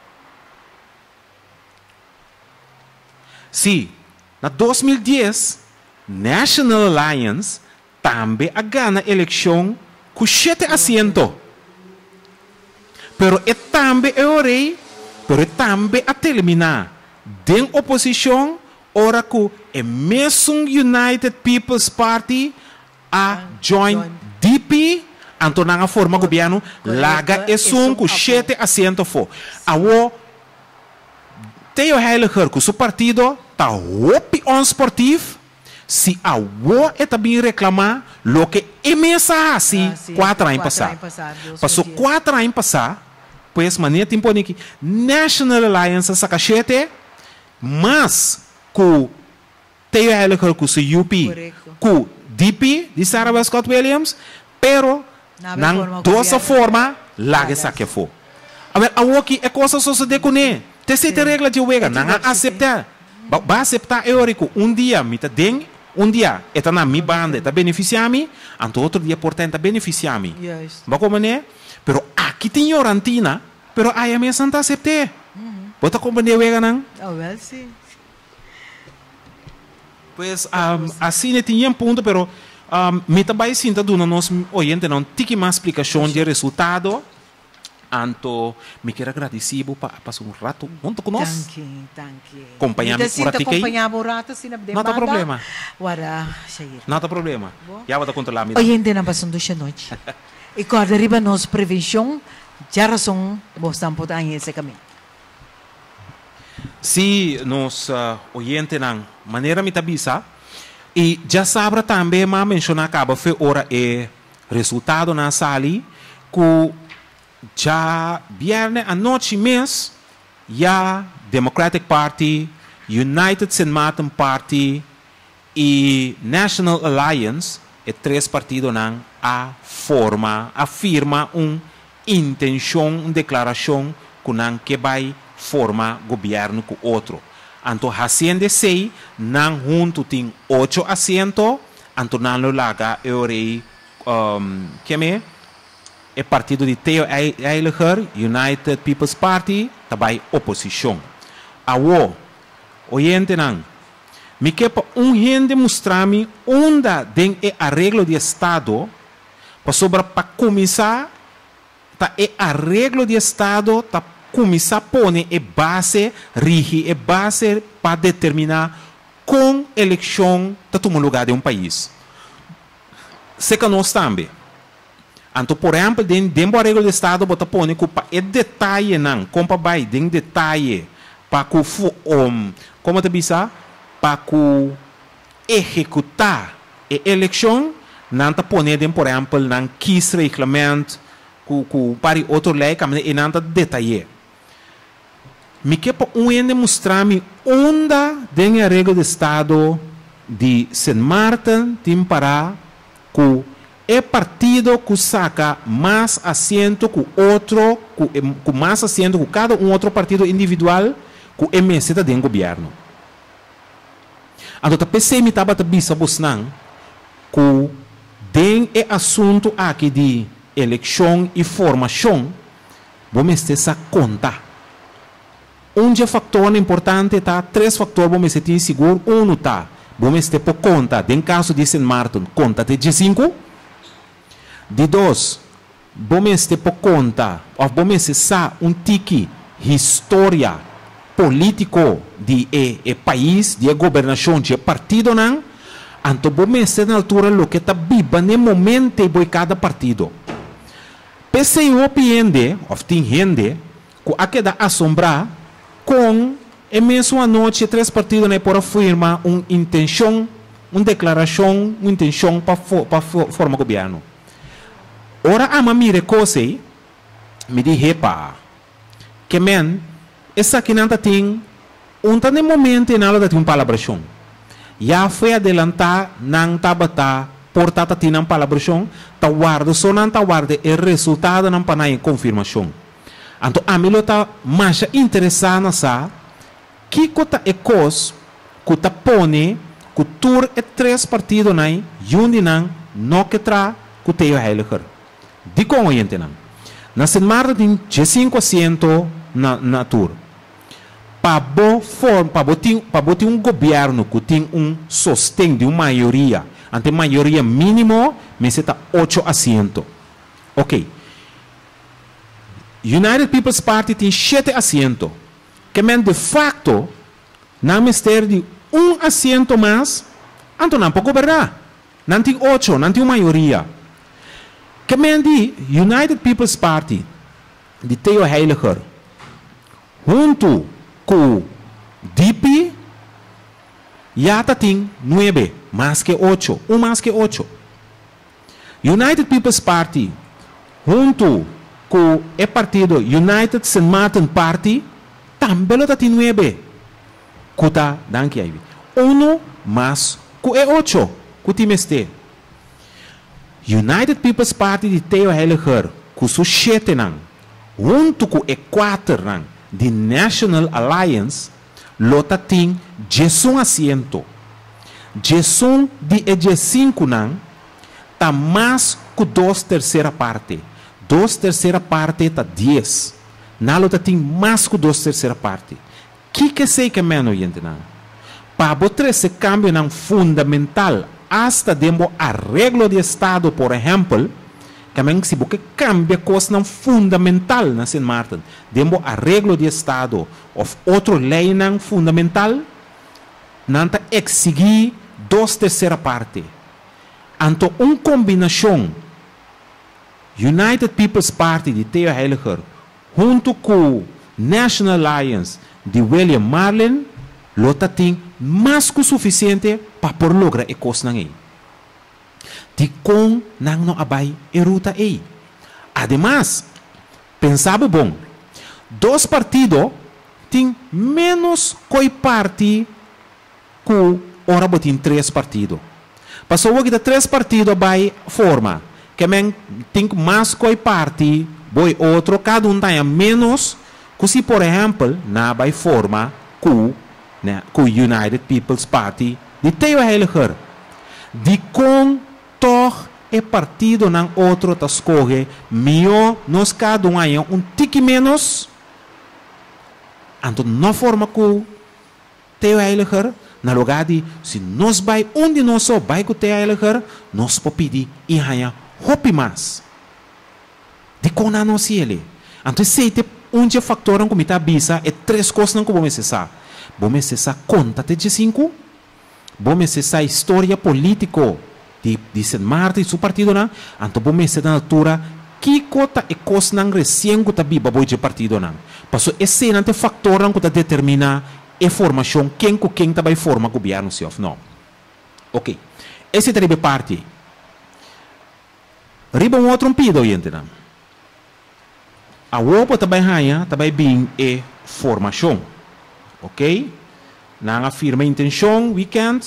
Sim, na 2010, National Alliance também a ganha eleição com 7 assentos. Pero também é o rei, pero também a terminar. Den oposição, ora que é mesmo United People's Party a join DP, então na forma governo, laga é com 7 assentos for. Awo, tem o heilige que o partido tá opinião esportivo, se awo é também reclamar, lo que é mesa assim, 4 anos passar. Passou 4 anos passar. Pois maneira tempo aqui National Alliance saca 7, mas com teio heilige com o UP, com DP de Sarah Scott Williams, pero não dessa forma lá saque for. Agora aqui é coisa só se decone. Te sete regra de wega, não aceitar. Vai aceitar eórico dia me tá den dia eta na mi banda eta beneficiar-me, anto outro dia portanto beneficiar-me. Ba como né? Pero aqui tem Yorantina, pero aí a minha santa acepte. Bota companhia wega não? Well, sim. Pues assim né tinha ponto, pero me também sinta do nós oyente não tiki mais explicação de resultado. Anto me quero agradecer para passar rato junto com nós. Tanque. Acompanhar-me por aqui. Acompanhar o rato assim na demanda. Não tem problema. Wara, Shair. Não tem problema. Já vou controlar me. Oyente na passando esta noite. E quando arriba nos prevenção, já razão bostam por aí esse caminho. Se nos oyente na maneira me tabisa e já sabe também mas mencionar acaba foi hora é resultado na sali que já viernes à noite mês já Democratic Party, United St. Martin Party e National Alliance e 3 partidos não afirma intenção, declaração que vai formar governo com outro. Então, assim sei, não junto tem 8 assentos, então não laga o rei, é partido de Theo Eiliger, United People's Party, também oposição. Awo, oyente não, me quepa gente mostrar-me onde tem o arreglo de Estado, para começar, o arreglo de Estado, começar a pôr a base, rige a base para determinar com eleição tá tomando lugar de país. Se que nós também. Então, por exemplo, dentro da regra do Estado, bota põe que é detalhe não, como vai, tem detalhe para que como te bisa, para que executar a eleição, não tá põe dentro, por exemplo, não quis regulamento, que para outro lei, que não tá detalhe. Me quer para demonstrar-me onde tem a regra do Estado de St. Martin, tem para que é partido que saca mais assento que outro, que mais assento que cada outro partido individual que é meseta dentro do governo. Então, a PC me estava bisa busnang que tem é assunto aqui de eleição e formação, vamos ter essa conta. Fator importante tá, 3 fatores vamos ter seguro, tá, vamos ter por conta, em caso de St. Martin, conta de 5. De 2, vamos ter por conta, ou vamos ter tiki história político de país, de governação, de partido, não? Então, vamos ter na altura o que está viva no momento de cada partido. Pese eu opinião, ou tem gente, que aqui dá assombrar, com a mesma noite, 3 partidos né, por afirmar uma intenção, uma declaração, uma intenção para formar governo. Ora, a mire coisa, me diz, que essa aqui não tem, no momento em ela tem uma palabração. Já foi adelantar, não estava portada tem uma palabração, tá guarda, só não tá guarda o resultado não para confirmação. Então, a mim está mais interessada nessa que cota é coisa que tá põe que tur é 3 partidos aí, onde não que tra que te heiliger. De como gente não. Na St. Martin tem 5 assentos na tur. Para botar um governo que tem um sostém de uma maioria, ante maioria mínimo, mas está 8 assentos. Ok. United People's Party tem 7 assentos. Que de facto, não mistério de um assento mais, então não pode governar. Não tem 8, não tem maioria. Que de United People's Party, de Theo Heiliger, junto com DP, já tem 9, mais que 8, mais que 8. United People's Party, junto com o partido United St. Martin Party, também tem 9. Kuta, danke aí. 1 mais que 8, que time este. United People's Party de Theo Heiliger, que su 7 nang, junto com o 4 nang, de National Alliance, lota tem 11 assento. 11 de 5 nang, tá mais que 2/3 parte. 2/3 parte está 10. Na luta tem mais que 2/3 parte. Que sei que menos gente não? Para botar esse cambio não fundamental, hasta demo arreglo de Estado, por exemplo, que se você cambia coisa não fundamental na St. Martin, demo arreglo de Estado ou outra lei não fundamental, não está exigir 2/3 parte. Então, uma combinação United People's Party de Theo Heiliger, junto com National Alliance de William Marlin, lota tem mais que o suficiente para lograr a coisa aí. De com não abai a ruta aí. Ademais, pensava bom, 2 partidos têm menos que parte que ora botem 3 partidos. Passou que 3 partidos vai forma que tem mais que parte, boi outro, cada um tem menos, que se, por exemplo, na vai forma com o United People's Party de Theo Heiliger, de com toch e partido não outro tá escolhe, melhor nós cada um aí tique menos, então não forma com Theo Heiliger, na lugar de, se nós vai, onde nós só vai com Theo Heiliger, nós podemos pedir e ganhar hope mais. De como não se ele. Então, se tem fator que me está bisa, é 3 coisas que vamos acessar. Vamos acessar conta de 5, bom essa história política de San Martin e seu partido não, então bom essa na altura que cota e coisa não recém que tá biba boi de partido não, passou esse não tem fator não que tá determina a formação quem tá vai formar governo se of não, ok, esse é a parte, riba outro pido gente não, a outra também raia também bem é formação, ok, não afirma intenção weekend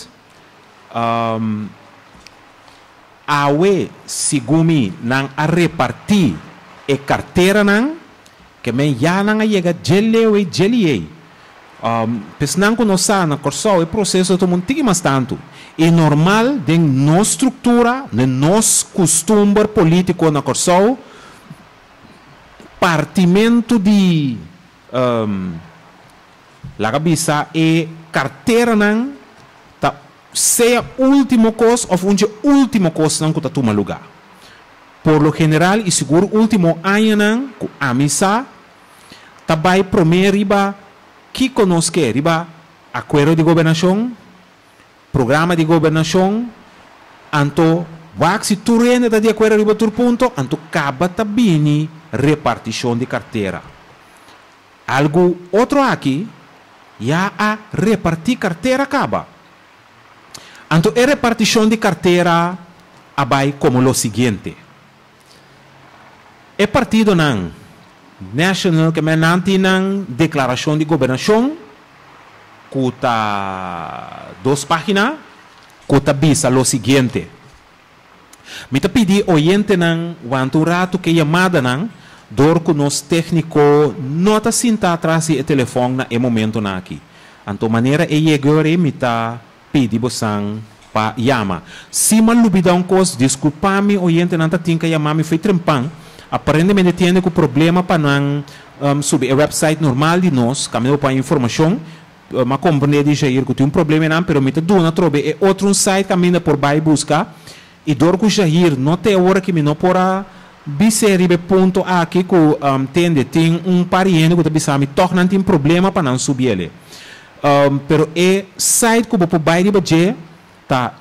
awe sigumi nang a repartir e carteira nang que men ya nang a chega gelewe gelie pes nang conosa na corso e processo to montigi mas tanto é normal de nos estrutura de nos costume político na corso partimento de la cabeça e carteira nang seja último coisa ou onde último coisa não que toma lugar. Por lo general e seguro último ano não que a missa também primeiro riba que conosco riba acordo de governação, programa de governação, anto se tu rende de acordo riba tur ponto, anto acaba também repartição de carteira. Algo outro aqui já a repartir carteira acaba. Então, a repartição de carteira vai como o seguinte. O partido não nacional que me nanti não declaração de governação, que está 2 páginas, que está bisa o seguinte. Me está pedindo oyente não, quanto rato que chamada não, dor que nos técnico não está sentado atrás do telefone na momento não aqui. Então, maneira é chegar me está pedi bosang pa yama. Se malubidão cos, desculpa-me, oyente não tinha que chamar me foi trempang. Aparentemente tem que o problema para não subir a website normal de nós, caminho para informação, mas compreende já ir que tem problema não, pero me te dona trobe é outro site caminho por vai buscar e dor que já ir não tem hora que me não pora biseribe ponto aqui que tem pariente que bisa me torna tem problema para não subir ele. Pero é site que você vai receber tá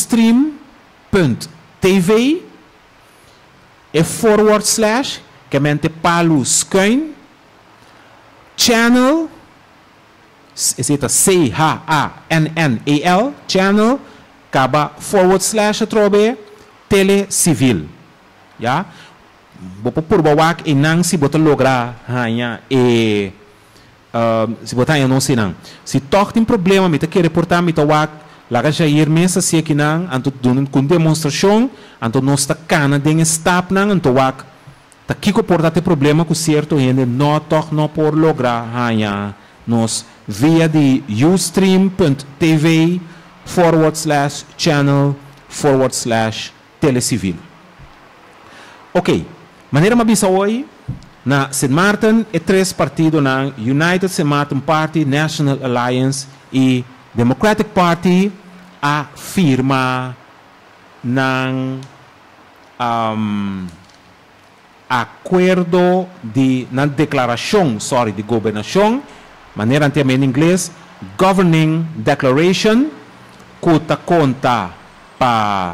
ustream.tv é / que mente palo scuin channel esse tá CHANNAL channel caba / trobe tele civil já você por bawak e não se botar lograr hanya e se botar não se não se toque tem problema me tá que reportar me tá wak laga já ir mesa se aqui não anto dun com demonstração anto nós tá cana den stap não anto wak tá que portar tem problema com certo ainda não toque não por lograr hanya nós via de ustream.tv / channel / telecivil ok maneira mabisa hoje na St. Martin e 3 partidos na United St. Martin Party, National Alliance e Democratic Party afirma ng acordo na declaração de governação, maneira anteriormente em inglês, Governing Declaration, que conta para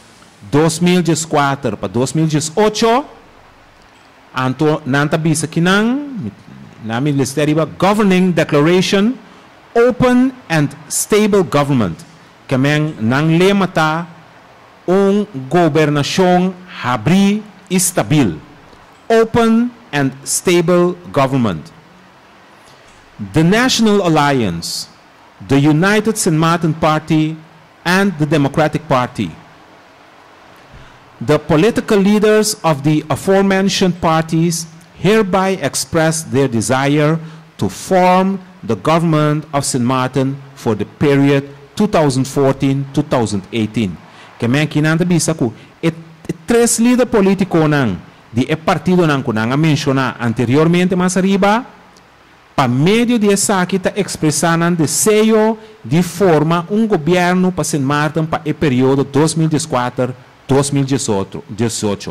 2014 para 2018, anto nanta bisa kinang namin listeriba Governing Declaration Open and Stable Government kameng nang lema ta gobernação habri stabil Open and Stable Government. The National Alliance, the United St. Martin Party and the Democratic Party, the political leaders of the aforementioned parties hereby express their desire to form the government of St. Martin for the period 2014-2018. Kaya kinanta bisa ko, 3 líderes políticos nang di partido nang kunang mencionar anteriormente mas arriba, pa medio de essa kita expressaram desejo de formar governo para St. Martin para o período 2018.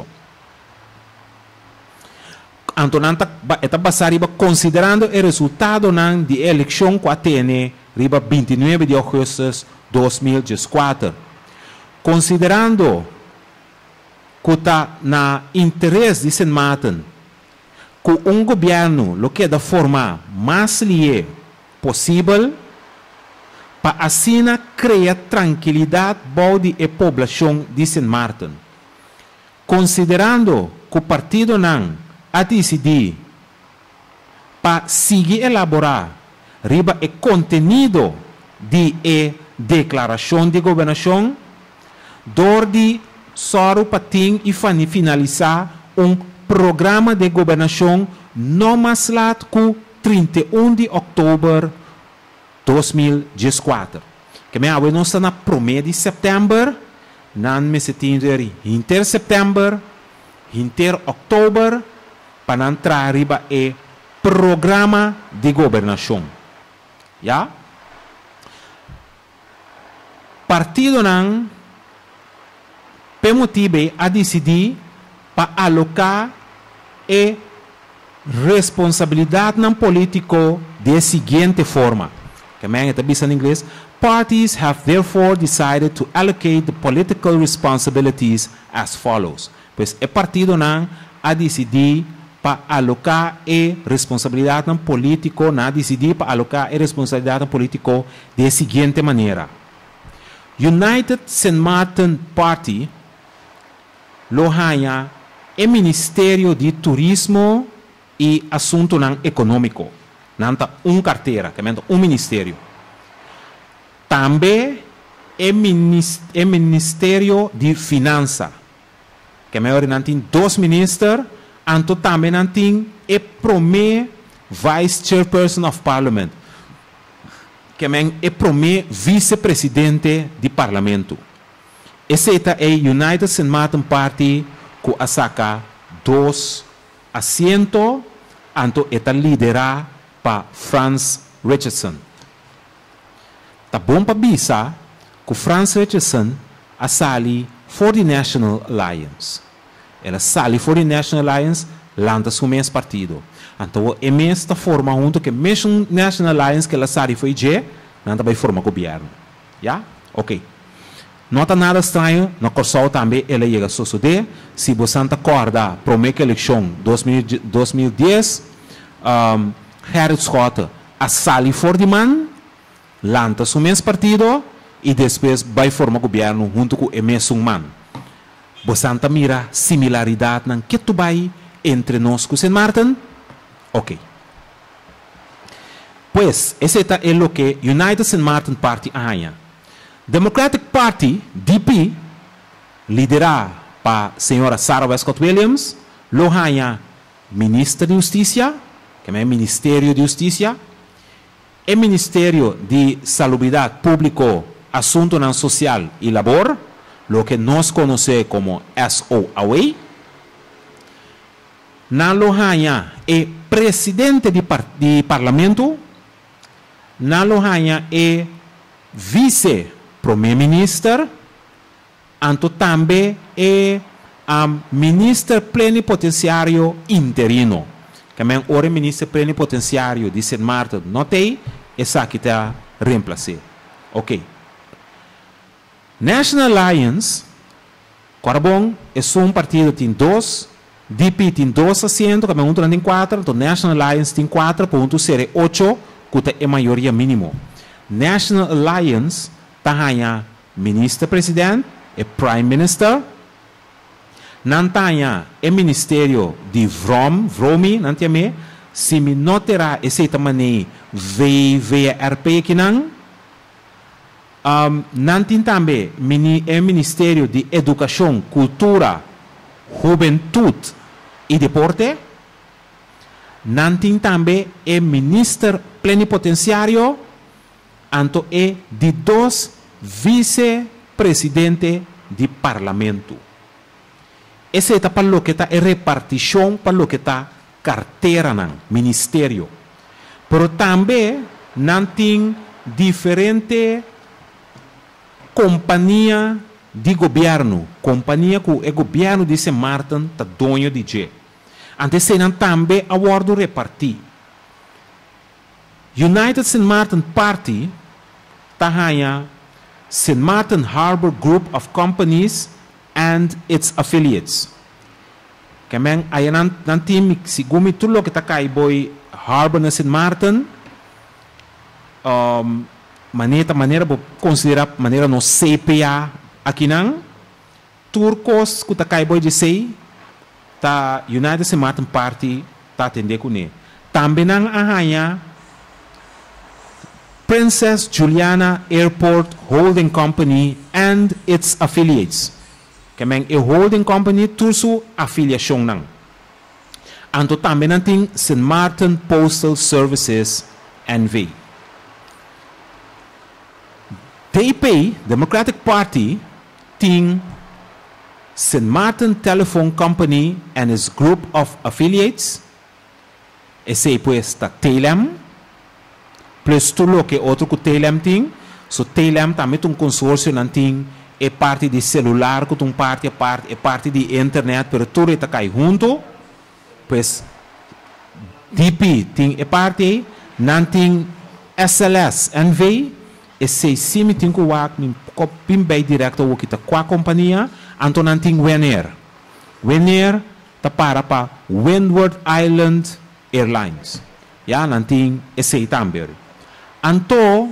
Antonanta está basada considerando o resultado de eleição que atene riba 29 de agosto 2014. Considerando que está na interesse de Sint Maarten que governo lo que da forma mais livre possível para assim criar tranquilidade para a população de Sint Maarten. Considerando que o partido não a decidir para seguir elaborar riba o contenido de declaração de governação, door de soro pating e finalizar programa de governação no mais laat que 31 de outubro 2014. Que me awe nós na primeiro de setembro, nan me setembro, inter setembro, inter outubro, para entrar riba e programa de governação. Ja? Partido não per motivo a decidir para alocar a responsabilidade no político de seguinte forma. Que me em inglês. Parties have therefore decided to allocate the political responsibilities as follows. Pois o partido não a decidir para alocar a responsabilidade no político, não decidir para alocar a responsabilidade no político de seguinte maneira. United Sint Maarten Party Lohaya é Ministério de Turismo e Assunto Econômico. Nanta carteira, que é ministério. Também é Ministério de Finança, que é tem dois ministros, anto também tem o primeiro Vice Chairperson of Parliament, que é o primeiro vice-presidente do Parlamento. Esse é o United Sint Maarten Party que asaca 2 assentos, anto está liderado para Frans Richardson. Tá bom para bisa que Frans Richardson sali for the National Alliance. Ela sali for the National Alliance, lanta seu mês partido. Então, é esta forma junto que mesmo National Alliance que ela sali foi je, lanta vai formar governo. Já? Ok. Não está nada estranho, no Corsol também ele chega a suceder. Se você não acorda para a eleição 2010, Gerrit Schotten a sali for the man, lanta seu mês partido e depois vai formar governo junto com o mesmo man. Você não mira similaridade na que tu vai entre nós com Sint Maarten? Ok. Pues, esse é o que United Sint Maarten Party arranha. Democratic Party, DP, liderada para a senhora Sarah Westcott Williams, lohaya Ministra de Justiça, que é o Ministério de Justiça, e Ministério de Salubridade Público, Assunto Social e Labor, lo que nós conhecemos como SOAW, na lohaya é Presidente de Parlamento, na lohaya é Vice-Primeiro-Ministro, anto também é Ministro Plenipotenciário Interino. Que é o Ministro Plenipotenciário de Sint Maarten, notei, essa que está reemplacado. Ok. National Alliance, Corabon, é um partido que tem 2, DP tem 2 assentos, que é um tem 4, então National Alliance tem 4, ponto ser 8, que é a maioria mínimo. National Alliance está Ministro-Presidente, é Prime Minister, Nantanya é Ministério de Vromi, Nantame, se me noterá esse tamanho VVRP que não, Nantin também é Ministério de Educação, Cultura, Juventude e Deporte, Nantin também é Ministro Plenipotenciário, anto é de 2 vice-presidente de Parlamento. Esse é para o que está a repartição, para o que está carteira, não, ministério. Pero também não tem diferente companhia de governo, companhia que o governo de Sint Maarten está dono de je. Antes se não também a bordo repartir. United Sint Maarten Party está St. Martin Harbor Group of Companies and its affiliates. Kameng ayan ng team si gumitulo kita kay boy Harbor na St. Martin. Maneira bo considera maneira no CPA aqui não turcos que tá caiboy de sei tá United St. Martin Party tá atender com ele também não arranha Princess Juliana Airport Holding Company and its affiliates que é a holding company turso afiliação não anto também não tem St. Martin Postal Services NV. DP, Democratic Party, tem St. Martin Telephone Company and its group of affiliates. Esse pues está Telem, plus tudo que outro que Telem tem. So Telem também tem consórcio não tem é parte de celular que tem parte de internet, pero tudo está cai junto. Pues DP tem é parte, não tem SLS, NV. Esse sim tem que o bem direto o que tá com a companhia, então não tem Winair. Winair tá para Windward Island Airlines. Já não tem esse também. Então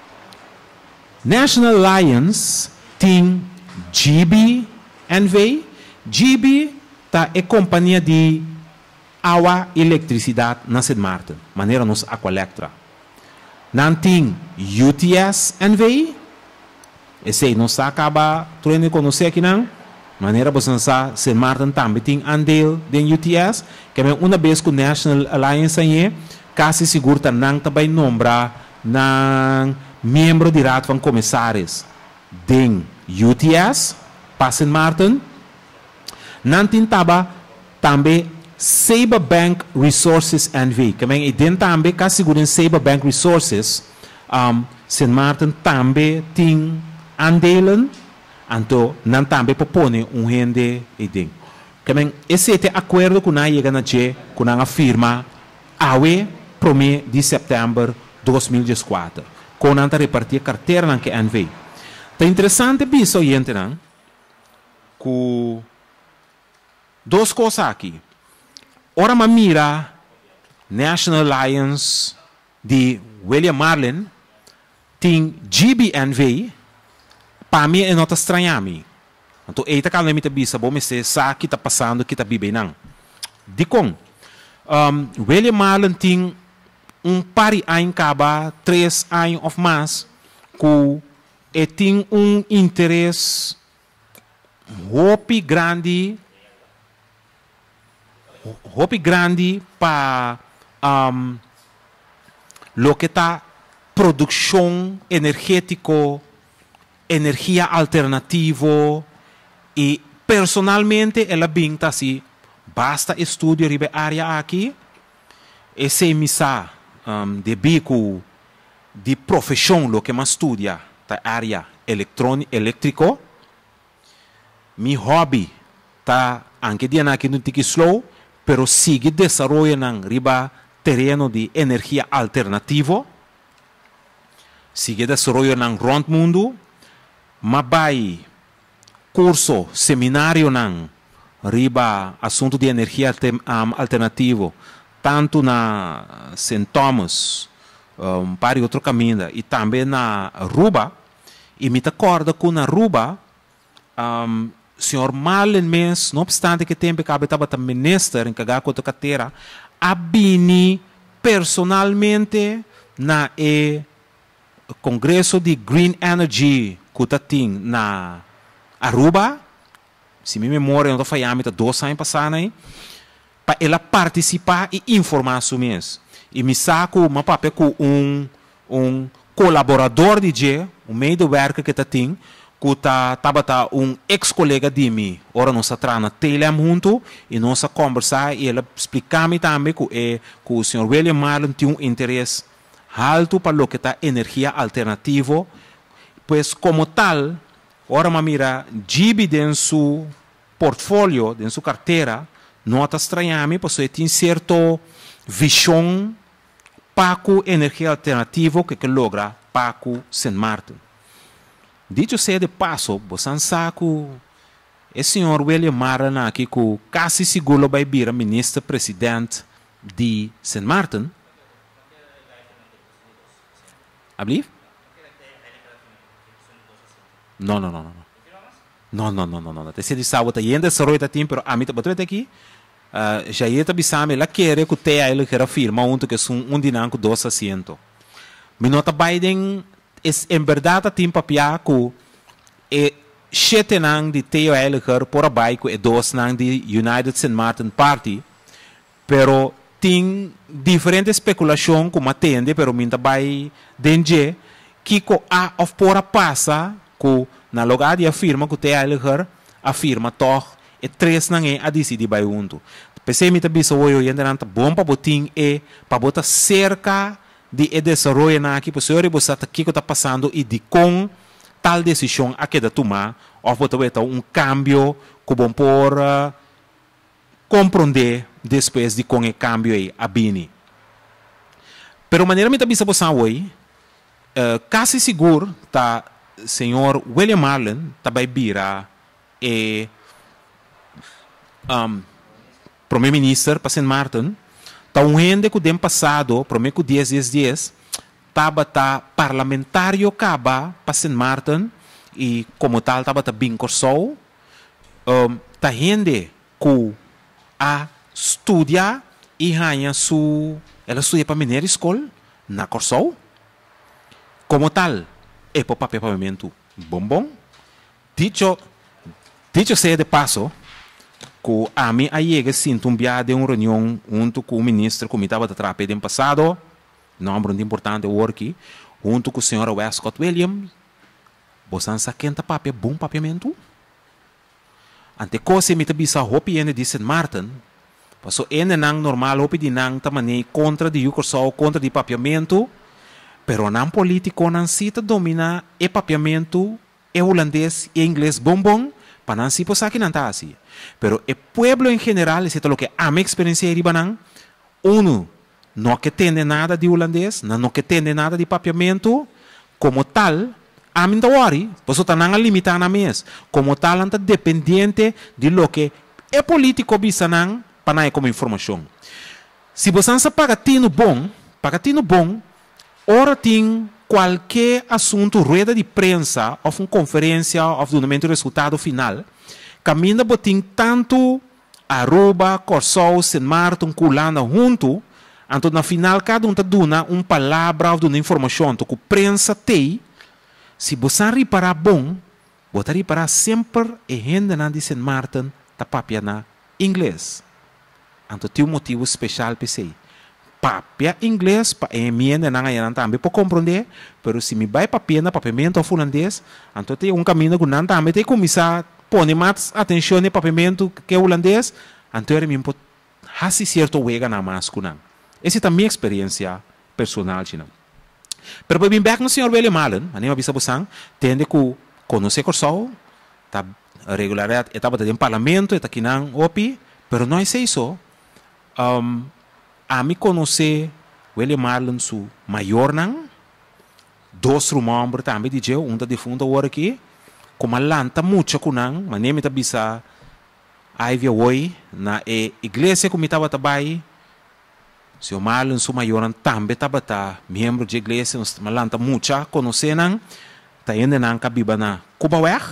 National Alliance tem GB NV. GB tá é companhia de água e eletricidade na St. Martin, maneira nos Aqualectra. Nanting UTS NV. Esse não está acaba treino conhecer aqui não. Maneira você sabe St. Martin também tem andel de UTS. Que é uma vez com National Alliance aí, quase seguro tá não também nombra não membro direto van comissários de UTS para St. Martin. Nanting taba também Saber Bank Resources NV. Também idem também que seguro Saber Bank Resources, St. Martin também tem andelen, então não também propõe rende idem. Também esse é acordo que nós chegamos com a firma AWE 1 de setembro de 2014, com a repartir carteira na NV. É interessante isso gente não, com duas coisas aqui. Ora ma mira National Alliance de William Marlin tem GBNV para mim é nota estranha a mim. Então eita que não me bisa bom me se sa que está passando que está bem não. De com William Marlin tem pari em caba 3 anos of mais que tem interesse hopi grande para lo que está produção energética, energia alternativa e personalmente ela binta assim basta estudo ribe área aqui esse misa de bico de profissão lo que mais estudia da área elétrico mi hobby tá anche dia na aqui no tiki slow pero sigue desarrollando riba terreno de energia alternativo, sigue desarrollando rond mundo, mabai curso, seminário nan riba assunto de energia alternativo, tanto na St. Thomas, para outro caminho, e também na Aruba, e me acorda que na Aruba, senhor Marlin Mens, não obstante que tempo que estava também minister em cagar com a carteira, abini personalmente na congresso de Green Energy que tem na Aruba, se me memória não estou falhando, 2 anos passados, para ela participar e informar sobre isso. E me saco uma papel com colaborador de G, meio do work que tem, que estava ex-colega de mim, ora nós estamos na Telem junto, e nós conversar, e ele explicar-me também que o senhor William Marlin tem interesse alto para o que está energia alternativa, pois como tal, ora mira, GB em seu portfólio, em sua carteira, não está estranhando, porque tem certa visão para a energia alternativa que logra para St. Martin. Dicho sea de paso, você sabe o senhor William Marlin aqui que quase seguro vai vir ministro-presidente de St. Martin. Alsjeblieft? No. No. Te de sábado ainda se roita tem, pero a mim tá batendo aqui. Já ia tá bisame lá querer que te ele que firma que é dinâmico 2 asientos. Minota Biden em verdade tem papel que é 7 nang de Theo Eiliger por abaixo e 2 nang de United St. Martin Party, pero tem diferentes especulação como atende, pero minta vai dengue que a of por passa que na lugar de afirma que Theo Eiliger afirma toch e 3 nang a decidir vai junto. Pensei minta bisa hoje ainda não tá bom para botin e para botar cerca de desenvolver na aqui para senhor você tá aqui que está passando e de com tal decisão a que da tomar ou botar cambio que bom por compreender depois de com o cambio aí a bini. Pero maneira me tá bisa você hoje quase seguro tá senhor William Marlin tá vai virar primeiro-ministro para St. Martin. Tá gente que tem passado, prometo 10, estava parlamentário caba para St. Martin e como tal estava bem corso. Tá gente que a estudia e ganha ela estudia para mineira escola na corso. Como tal, é para papiamento bom. Dicho sea de paso, que a mim aí sinto de uma reunião junto com o ministro que me estava atrapalhando no passado, nome muito importante aqui, junto com o senhor Westcott Williams. Você sabe quem está papel bom papiamento? Ante coisa me está hopi ene de St. Martin, passou ene nang normal hopi de nang tamane contra de Ucrosol contra de papiamento, pero nang político nang cita domina e papiamento e holandês e inglês bom para não se posar que não está assim. Pero el pueblo en general, es lo que a mi experiencia de Ribanán, uno, no que tiene nada de holandés, no que tiene nada de papiamento, como tal, a mí no worry, pues eso está limitado a mes, como tal, anda dependiente de lo que el político bisanan para como información. Si vos ansa pagatino bom, ora tem qualquer assunto, rueda de prensa, ou uma conferência, ou donamento do resultado final, caminha botim tanto Aruba, Corsol, St. Martin, Culana junto, então na final cada um dá uma palavra ou uma informação que a prensa tem. Se você reparar bom, você reparar sempre a gente de St. Martin está papia na inglês. Então tem motivo especial para isso. Papia inglês para emenda na ganhar também para compreender, mas se me vai papia na papiamento ou holandês, então tem caminho que não também tem que começar pone mais atenção no papiamento que é holandês, então eu me faço certo wega na masculina. Essa é a minha experiência personal, China. Pero para bem back no senhor William Marlin, a minha bisa busang, tende que conhecer Corsol, tá regularidade, etapa de parlamento, eta kinang opi, pero não é isso. A mim conhecer William Marlin su maior nang, 2 membros também de eu, da defunta agora aqui, como lanta muito kunang, mas nem me tá bisa aí hoje na igreja que me estava trabalhando, se o Marlin su maior também estava membro de igreja, mas lanta muito conhecer nang, tá ainda nang cabiba na Kubawek,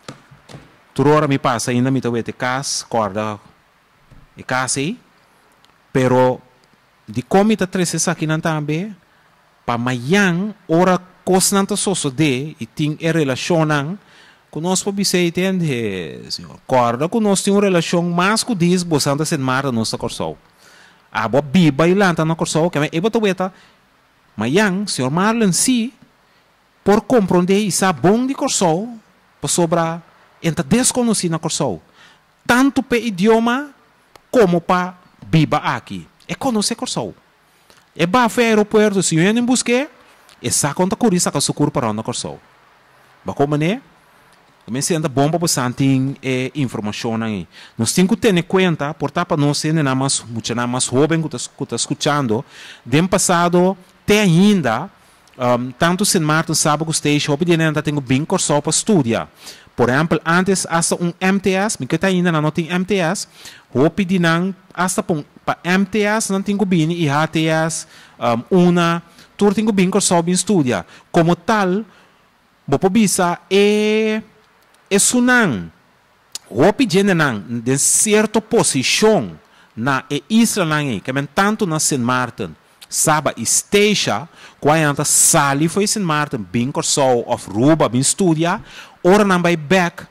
turora me passa ainda me tawete cas corda e casi, pero de como está três aqui não também, para amanhã ora coisa não tá suceder e tem a relação conosco você entende, senhor. Corda conosco tem uma relação mais que diz você anda sendo mara nossa corsol. A boa biba e lanta na corsol que é boa beta. Amanhã senhor Marlin si por compreender e sabe bom de corsol para sobra enta desconhecido na corsol. Tanto para idioma como para biba aqui. É conhecer corsol. É bafe aeroporto se eu não busque, é só conta curisa que socorro para na corsol. Ba como né? Comecei a andar bom para você ter informação aí. Nós temos que ter em conta, por para nós ser muito mais jovem que está escutando, do passado até ainda, tanto St. Martin sábado stage, hopi de nenta tenho bem corso para estudar. Por exemplo, antes hasta MTS, me que tá ainda não tem MTS, hopi de não hasta para MTS não tenho bem e HTS, tudo tenho bem corso bem estudar. Como tal, bopo bisa sunang, hopi de não de certa posição na Israel que men tanto na St. Martin. Saba esteja, quando sali foi St. Martin, bem corso of Ruba, bem estudia, ora não vai back,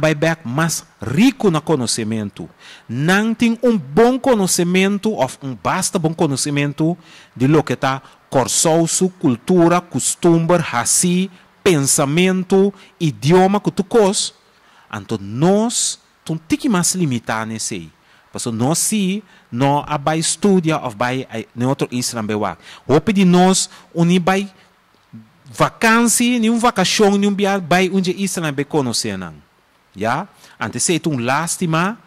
mas rico na conhecimento. Não tem bom conhecimento, of basta bom conhecimento de lo que está corso, sua cultura, costume, raci, pensamento, idioma que tu cos. Então nós, tu tem que mais limitar nesse. Porque nós sim, não vai estudar ou vai em outro Israel bewak. Hope de nós vai vacância, nenhum vacação, nenhum viagem vai onde Israel be conhecer não. Já? Antes é lástima,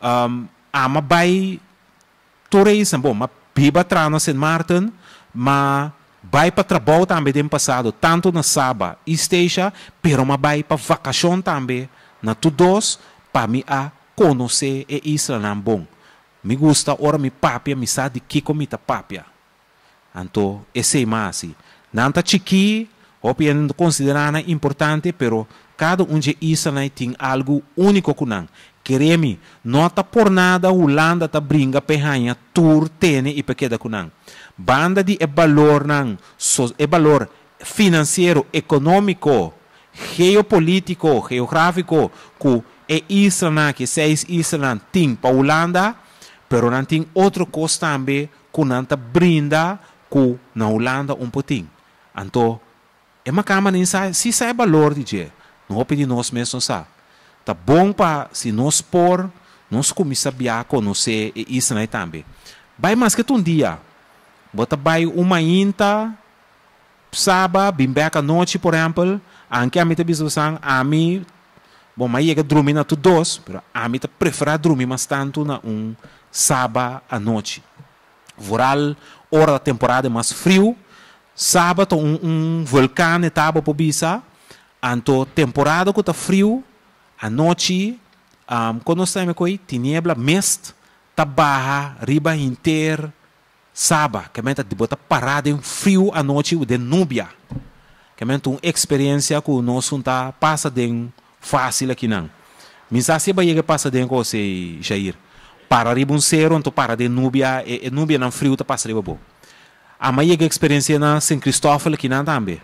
ama vai tourismo, bom, mas biba trana St. Martin, mas vai para trabalho também no passado, tanto na Saba, esteja, pero mas vai para vacação também, na todos para me a conhecer Israel não bom. Me gusta, ora me papia, me sabe que comita papia. Então, esse é mais assim. Não está chiqui, opinião considerada importante, pero cada de Israel tem algo único com não. Queremos, não está por nada, Holanda está brinca, perranha, tour, tene e pequena com não. Banda de valor não, valor financeiro, econômico, geopolítico, geográfico, que Israel, que seis Israel tem para Holanda, pero não tem outra coisa também que não está brinda com na Holanda pouquinho. Então, é uma câmara se sai valor de não é de nós mesmos sa. Tá bom para se nós por nós começar a conhecer Israel também. Vai mais que um dia, bota vai uma inta, sábado, bimbeca noite, por exemplo, anche a mim te bisosang, a mim bom, mas chega a dormir na todos, mas a mim te prefere dormir mais tanto na sábado à noite. Voral, hora da temporada mais frio, sábado vulcão estava por bisa, então temporada que está frio, à noite, quando nós temos coi, tiniebla, mist, tá barra, riba inteira, sábado, que menta de botar parada em frio à noite, de núbia, que menta uma experiência que nós não tá passa de fácil aqui não. Mas se vai passa de você, Jair. Para riba zero, então para de núbia, e núbia não frio, tá passa riba bom. A maior experiência na São Cristóvão aqui não também.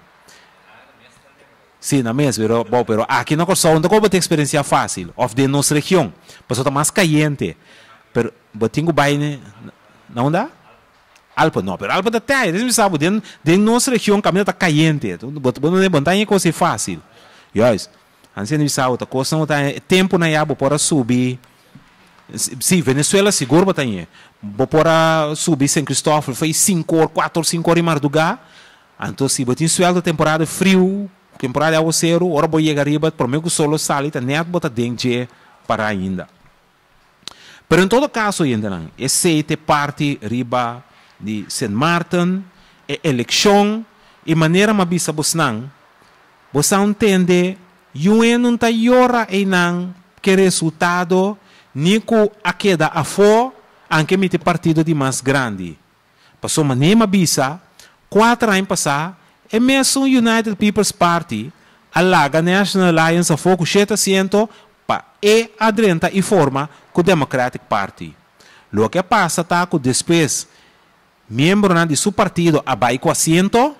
Sim, na mesma, pero aqui não corso, não como ter experiência fácil, of de nossa região, porque está mais caliente. Pero botinho baile, não dá? Alpa não, pero Alpa da terra, você sabe, de nossa região caminho está caliente, botar de montanha é coisa fácil. Yes. Assim não sabe, a coisa não tá tempo na yabo para subir. Sim, Venezuela seguro batanha. Para subir São Cristóvão foi 5 horas, 4 ou 5 horas em madrugada. Então se botin sueldo temporada frio, temporada ao zero, hora vou chegar arriba, por meio que solo sali, tá net bota dentro para ainda. Pero em todo caso ainda não, esse é parte riba de St. Martin, eleição e maneira mabisa bosnang, você entende, UN não tá yora e não que resultado nico a queda a fo anche mite partido de mais grande. Passou maneira bisa 4 anos passar e mesmo United People's Party alaga National Alliance a foco 7% para adrenta e forma com Democratic Party. Lo que passa tá que depois membro de seu partido abai com assento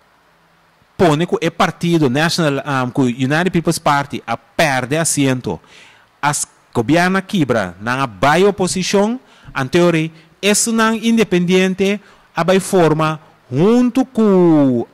pone que o partido National United People's Party a perde assento. As governo quebra na vai oposição, anterior esse não independente abai forma junto com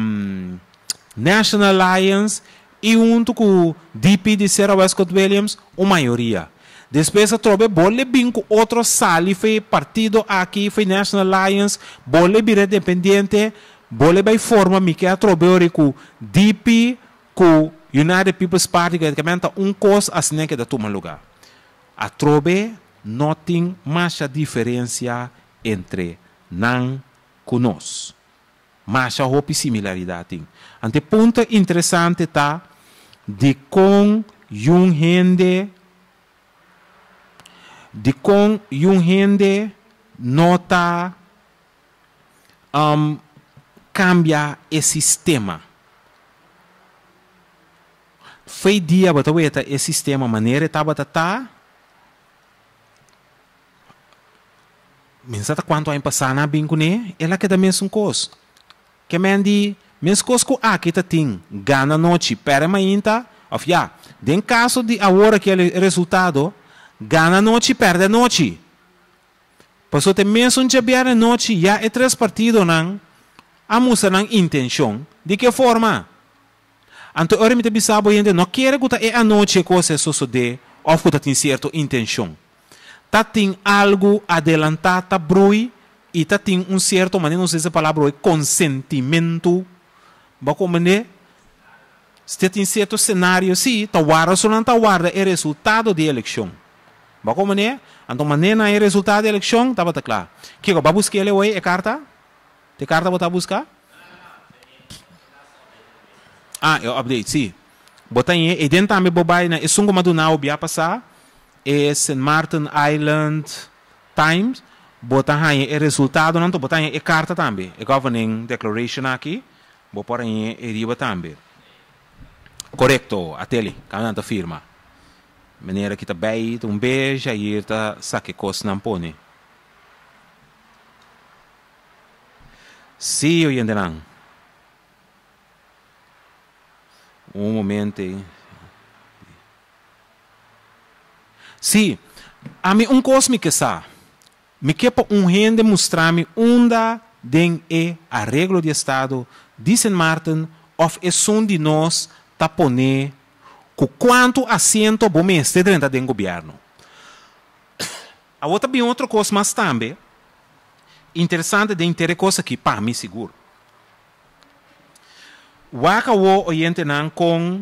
National Alliance e junto com DP de Sarah Westcott Williams uma maioria. Depois a trobe bole bem com outro sali foi partido aqui foi National Alliance bole bem independente bole vai forma me que a trobe com DP com United People's Party que comenta coisa assim que da toma lugar. A trobe não tem mais a diferença entre não conosco. mas há uma similaridade. Ante ponto interessante tá de com um gente nota cambia o sistema. Foi dia bata weta o sistema maneira tá bata tá. Mensata quanto a passar na bincune, ela que da mesma coisa. Que mendi, mesma coisa que aqui tá tem, gana noite, pera mainta, of ja, den caso de agora que é resultado, gana noite, perde noite. Passou te mesmo jabiar noite, já é três partidos não, a musa não intenção, de que forma? Então, ora me te bisabo ainda, não quer que é a noite coisa sucede, ou que tem certa intenção. Tá tem algo adelantado, tá brui, e tá tem certo, mas não sei se a palavra é consentimento. Bako mané, se tem certo cenário, sim, tá guarda, só não tá guarda, é resultado da eleição. Bako mané, então maneira é resultado da eleição, tá bata claro. Que eu vou buscar ele hoje, é carta? Tem carta para buscar? É o update, sim. Bota aí, e dentro também bobai na, é sungo maduna o bia passar, é St. Martin Island Times, bota aí o resultado, não, bota aí a carta também, a governing declaration aqui, bota por aí e riba também. Correto, a tele, cananta firma. Maneira que tá bem, beijo, aí tá saque coisa não pone. Sim, eu ainda não. Momento. Sim, a mim coisa me que sa. Me que para gente mostrar-me onde den arreglo de Estado de St. Martin of é som de nós tá poner com quanto assento bom mestre dentro do governo. A outra bem outra coisa mas também interessante de ter coisa que para mim seguro. Waka wo oyente nan com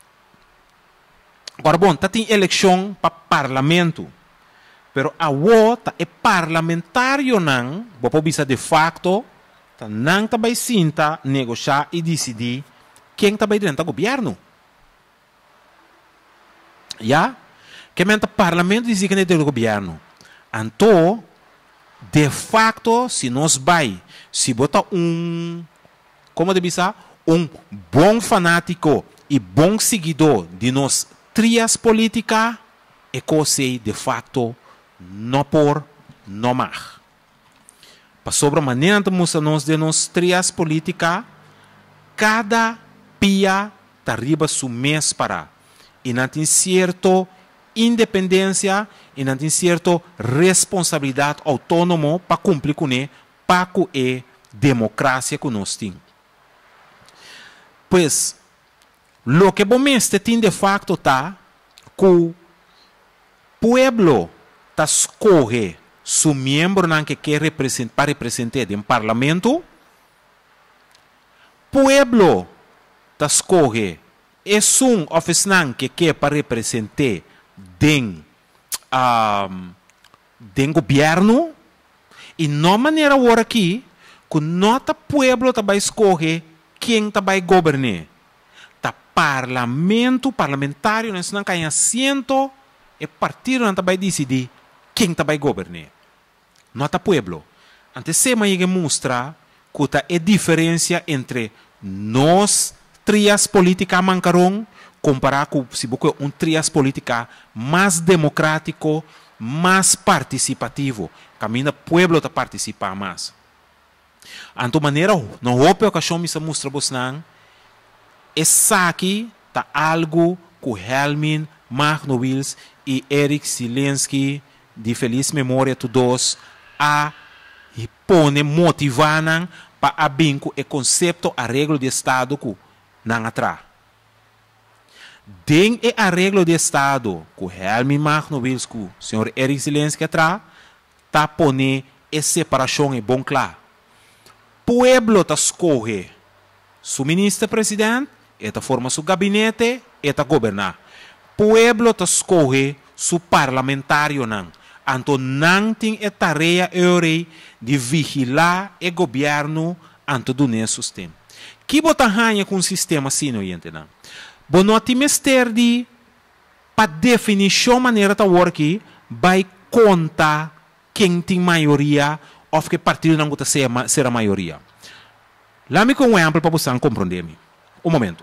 agora bom, tá tem eleição para parlamento. Pero a wo tá é parlamentário nan, bopo bisa de facto, tá nan tá vai sinta negociar e decidir quem tá vai dentro do governo. Já? Que menta parlamento diz que é do governo. Então, de facto, se nós vai, se bota como de bisa, bom fanático e bom seguidor de nós trias política, é coisa de facto não por não mais. Para sobre a maneira de nós de nós trias política, cada pia tá riba su mês para e não tem certo independência e não tem certo responsabilidade autônoma para cumprir com ele, para com a democracia que nós temos. Pues, lo que bom mestre tem de facto tá que o pueblo tá escolhe su membro que quer representar para representar em parlamento, pueblo tá escolhe office que quer para representar den governo e não maneira agora aqui que nota pueblo tá vai escolher quem tá vai governar. Tá parlamentário, nós não tem assento, e partido não tá vai decidir quem tá vai governar. Não tá pueblo. Antes se mais mostra que tá a diferença entre nós trias política mancaron comparado com se trias política mais democrático, mais participativo. Caminho pueblo tá participar mais. Então, maneira, não houve ocasião me mostra você essa aqui tá algo que Helmin, Magno Wills e Eric Zelensky, de feliz memória a todos, a pone motivar para abrir o conceito arreglo de Estado que não atrás. Den o arreglo de Estado que Helmin, Magno Wills, que o senhor Eric Zelensky atrás, tá pone a separação é bom claro. Pueblo ta escolhe su ministro-presidente, eta forma su gabinete, eta governar. Pueblo ta escolhe su parlamentário não. Então não tem a tarefa de vigilar o governo anto do ne sustém. Que bota hanha com um sistema assim, não entende? Bonoti mester de para definição maneira tá work vai conta quem tem maioria ou que partido não gosta ser a maioria. Lá me com um exemplo para você compreender-me. Um momento.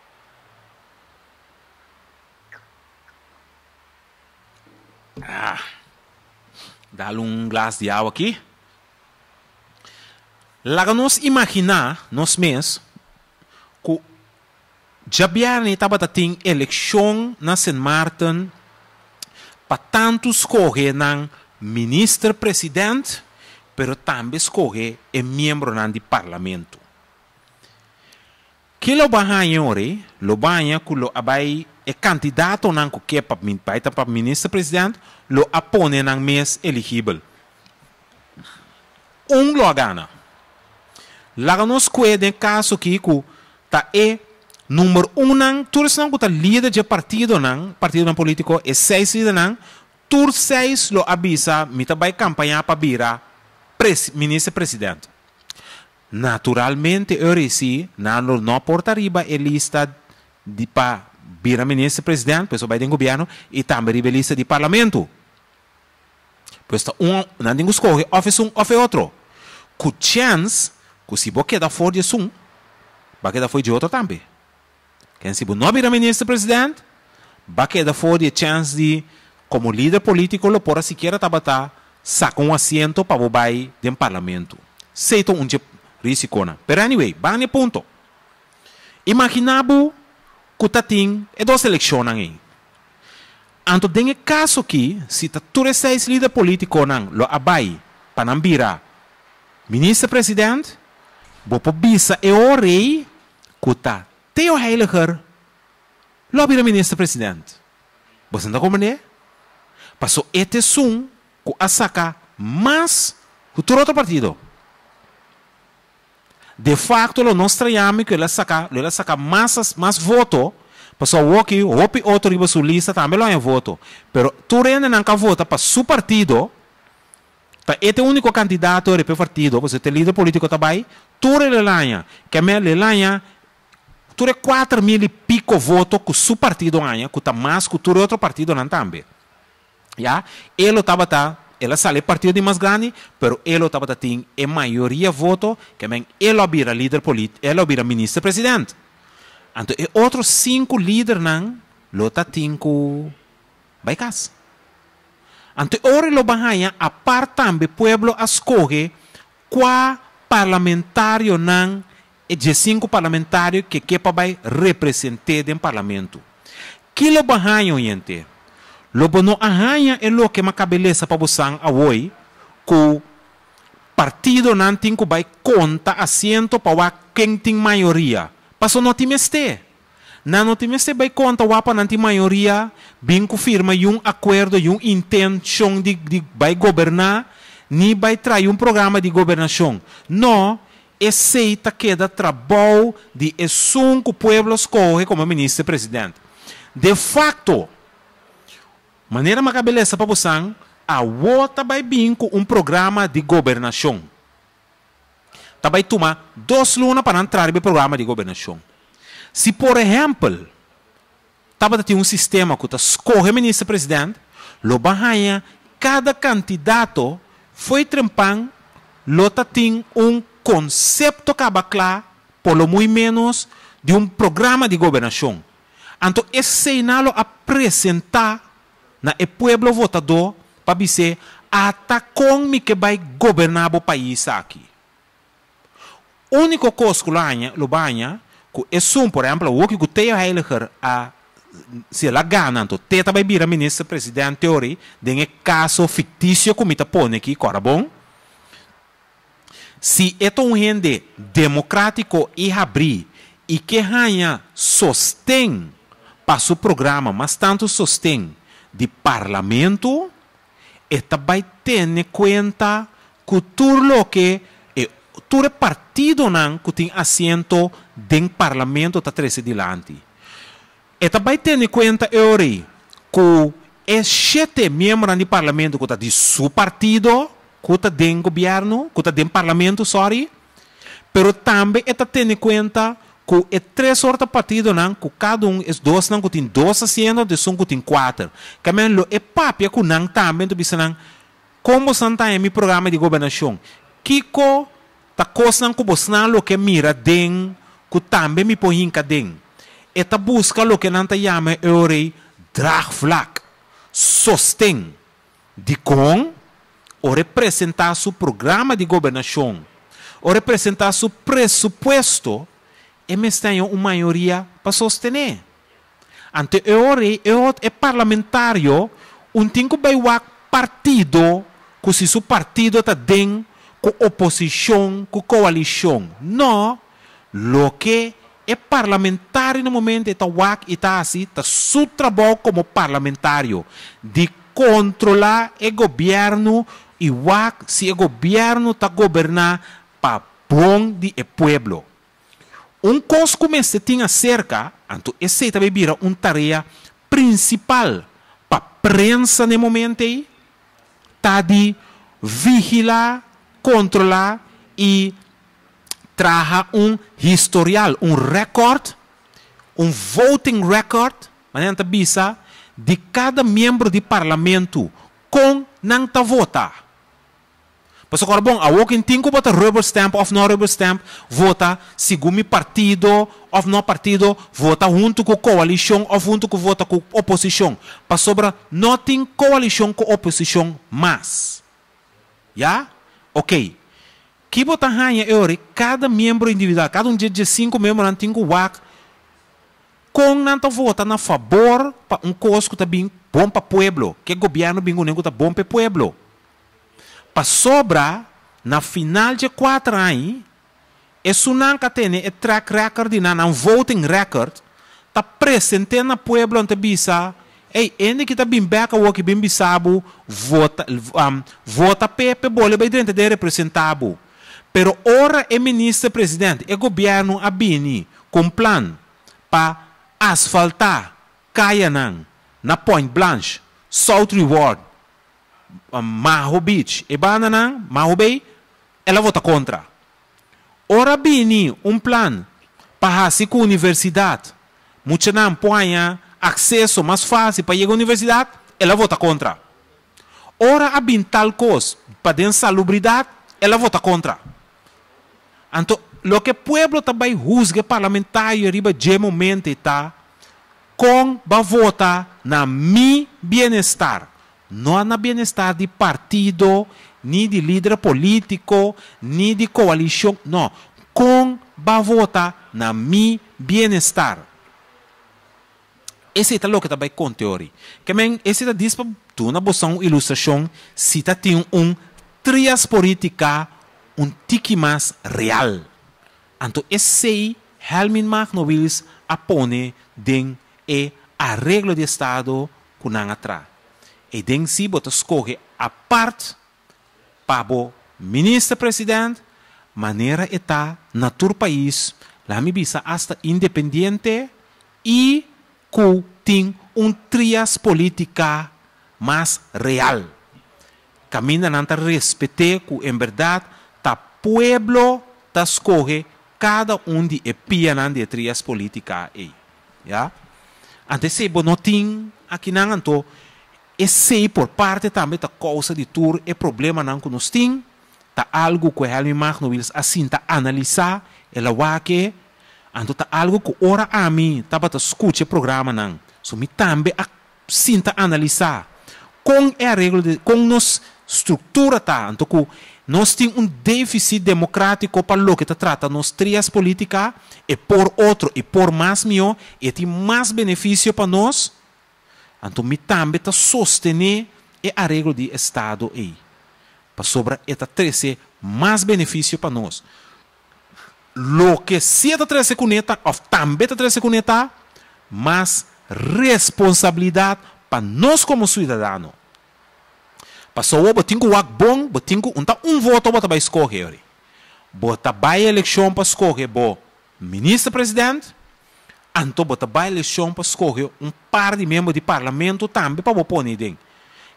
Dá um glass de água aqui. Lá nós imaginar, nós mesmos, que já biarne estava tendo eleição na St. Martin para tanto escolher na ministro-presidente, pero também escolher o membro do parlamento. Que lo banha ore, lo banha que lo abai é candidato nan que para ministro-presidente, lo apone nan mês elegível. Lo gana. Lá nos cuida caso que tá número nan, todos não que líder de partido político é 6 líder nan, tur 6 lo avisa, mita vai campanha para virar ministro-presidente. Naturalmente, eu sim, não porta arriba a lista de para virar ministro-presidente, pessoa vai do governo, e também a lista de parlamento. Pois não tem que escolher, ou outro. Com chance, que se você queda fora de um, vai quedar fora de outro também. Quem se não virar ministro-presidente, vai quedar fora de chance de, como líder político, lo pode sequer sacar assento para o vai do parlamento. Seito risco. Pero anyway, vai no ponto. Imaginabo que tem duas eleições aí. Então, tem caso que, se todos 6 líderes políticos lo abai para não virar ministro-presidente, você bisa o rei que está Theo Heiliger lo vira ministro-presidente. Você não compreende? Passou este som que a saca mais que todo outro partido. De facto, nós estranhamos que ele saca mais votos. Passou aqui, outro riba sua lista também não é voto. Pero tu ainda não vota para seu partido. Este é o único candidato do partido. Você tem líder político também. Tu relanha, que me relanha, tu é 4.000 e pico votos que seu partido ganha, que está mais que tu outro partido não também. Já? Ele estava ela sale partido de mais grande, pero ele estava tendo a maioria voto, que ele vira líder político, ele vira ministro-presidente. Então, outros 5 líderes não, lo tá tendo vai casa. Então, ora lo banha a par também pueblo escolhe qual parlamentário não é de 5 parlamentários que vai representar no parlamento. Que lo banha gente? Lobo no arranha é lo que uma cabeleza para você a hoje, que o partido não tem que vai conta assento para quem tem maioria. Passou no time este. No time este vai conta o para não tem maioria, bem que firma um acordo, intenção de vai governar, nem vai trazer programa de governação. Não, aceita que dá trabalho de que o povo escolhe como ministro-presidente. De facto, maneira uma cabeleza para você, a outra vai vir com programa de governação. Tá vai tomar 2 lunas para entrar no programa de governação. Se, por exemplo, estava tendo sistema que escolhe ministro-presidente, lo banha, cada candidato foi trempando, lo tem conceito que é claro, por lo muito menos, de programa de governação. Então, esse sinal apresentar na o povo votador para dizer até como que vai governar o país aqui. O único coisa que lo banha, que é por exemplo, o que o Theo Heiliger se ela gana, então Teta vai virar ministro-presidente teoria, de caso fictício como está pondo aqui, agora bom. Se é um gente democrático e abrir e que ganha sostém para o programa, mas tanto sostém de parlamento, esta vai ter em conta que tudo que todo partido não que tem assento dentro do parlamento está treze dilante. Esta vai ter em conta que é 7 membros do parlamento que está de seu partido, que está dentro do governo, que está dentro do parlamento, sorry, Pero também está tendo em conta que é 3 sortes de partido, que cada é 2, que tem 2 assentos, de som que tem 4. Que é papia que não também, como santa é meu programa de governação. Kiko, tá coisa que você não que mira den, que também me põe em den. Eta busca o que não chama eure draagvlak, sostém, de com, ou representar seu programa de governação, ou representar seu pressuposto, e me tem uma maioria para sostener. Ante eure, é parlamentário, tem que ver partido, que se seu partido está dentro, com oposição, com coalição. Não, lo que é parlamentário no momento está wak e está assim, está seu trabalho como parlamentário de controlar o governo e wak se o governo está governar para bom de o povo. Coisa que se tem cerca, então esse também vira uma tarefa principal para a prensa no momento aí, está de vigilar, controlar e traga historial, record, voting record, maneira bisa de cada membro do parlamento com não ta vota. Mas agora bom, a walking tinko bota rubber stamp of no rubber stamp, vota segundo partido of no partido, vota junto com coalição ou junto com vota com oposição. Para sobra não tem coalição com oposição mais. Já? Ok. Que bota hanha eure cada membro individual, cada de 5 membros não tem que wak com não ta vota na favor para coisa que tá bem bom para povo, que o governo bem que tá bom para o povo. Para sobra, na final de 4 anos, isso não tem o track record, não voting record, está presente na povo onde bisa, ainda que está bem beca o que bem bisabo, vota pepe bole bem dentro de representado. Pero ora é ministro-presidente, o governo abini com plano para asfaltar Caianang, na Point Blanche, South Reward, Maho Beach, e Banana, Maho Bay, ela vota contra. Ora bini plano para a universidade, muita não põe acesso mais fácil para chegar à universidade, ela vota contra. Ora abin tal coisa para dentro salubridade, ela vota contra. Então, o que o povo também juzga parlamentário riba de momento está com a votar na mi bem-estar, não na bem-estar de partido, nem de líder político, nem de coalição, não, com a votar na mi bem-estar. Esse é o que também com teoria. Que esse é diz para tu na boção ilustração se tem trias política tiki mais real. Então, esse Helmin Magnowilis apone den arreglo de Estado que não atrás. E den si bota escolhe a parte para o ministro-presidente, maneira está na todo país, lá me bisa hasta independente e que tem trias política mais real. Camina não está respeite que em verdade tá pueblo tá escolhe cada de epianan de trias política aí, já? Antes se não tem aqui não então esse por parte também da causa de tur é problema não que nós tem tá algo que Helmin Magnowilis assim tá analisar ela waque então tá algo que ora a mim tá para escutar o programa não so me também assim tá analisar com a regra de com nos estrutura tá então que nós temos déficit democrático para o que trata nos trias políticas e por outro e por mais melhor e tem mais benefício para nós. Então, me também está sostener a regra de Estado aí. Para sobra, está trazer mais benefício para nós. Lo que se está trazendo com esta, ou também está trazendo com esta, mais responsabilidade para nós como cidadãos. Passou o botinho o bom, botinho voto para escolher. Bota vai eleição para escolher o ministro-presidente, então bota vai eleição para escolher par de membros do parlamento também para pôr dentro.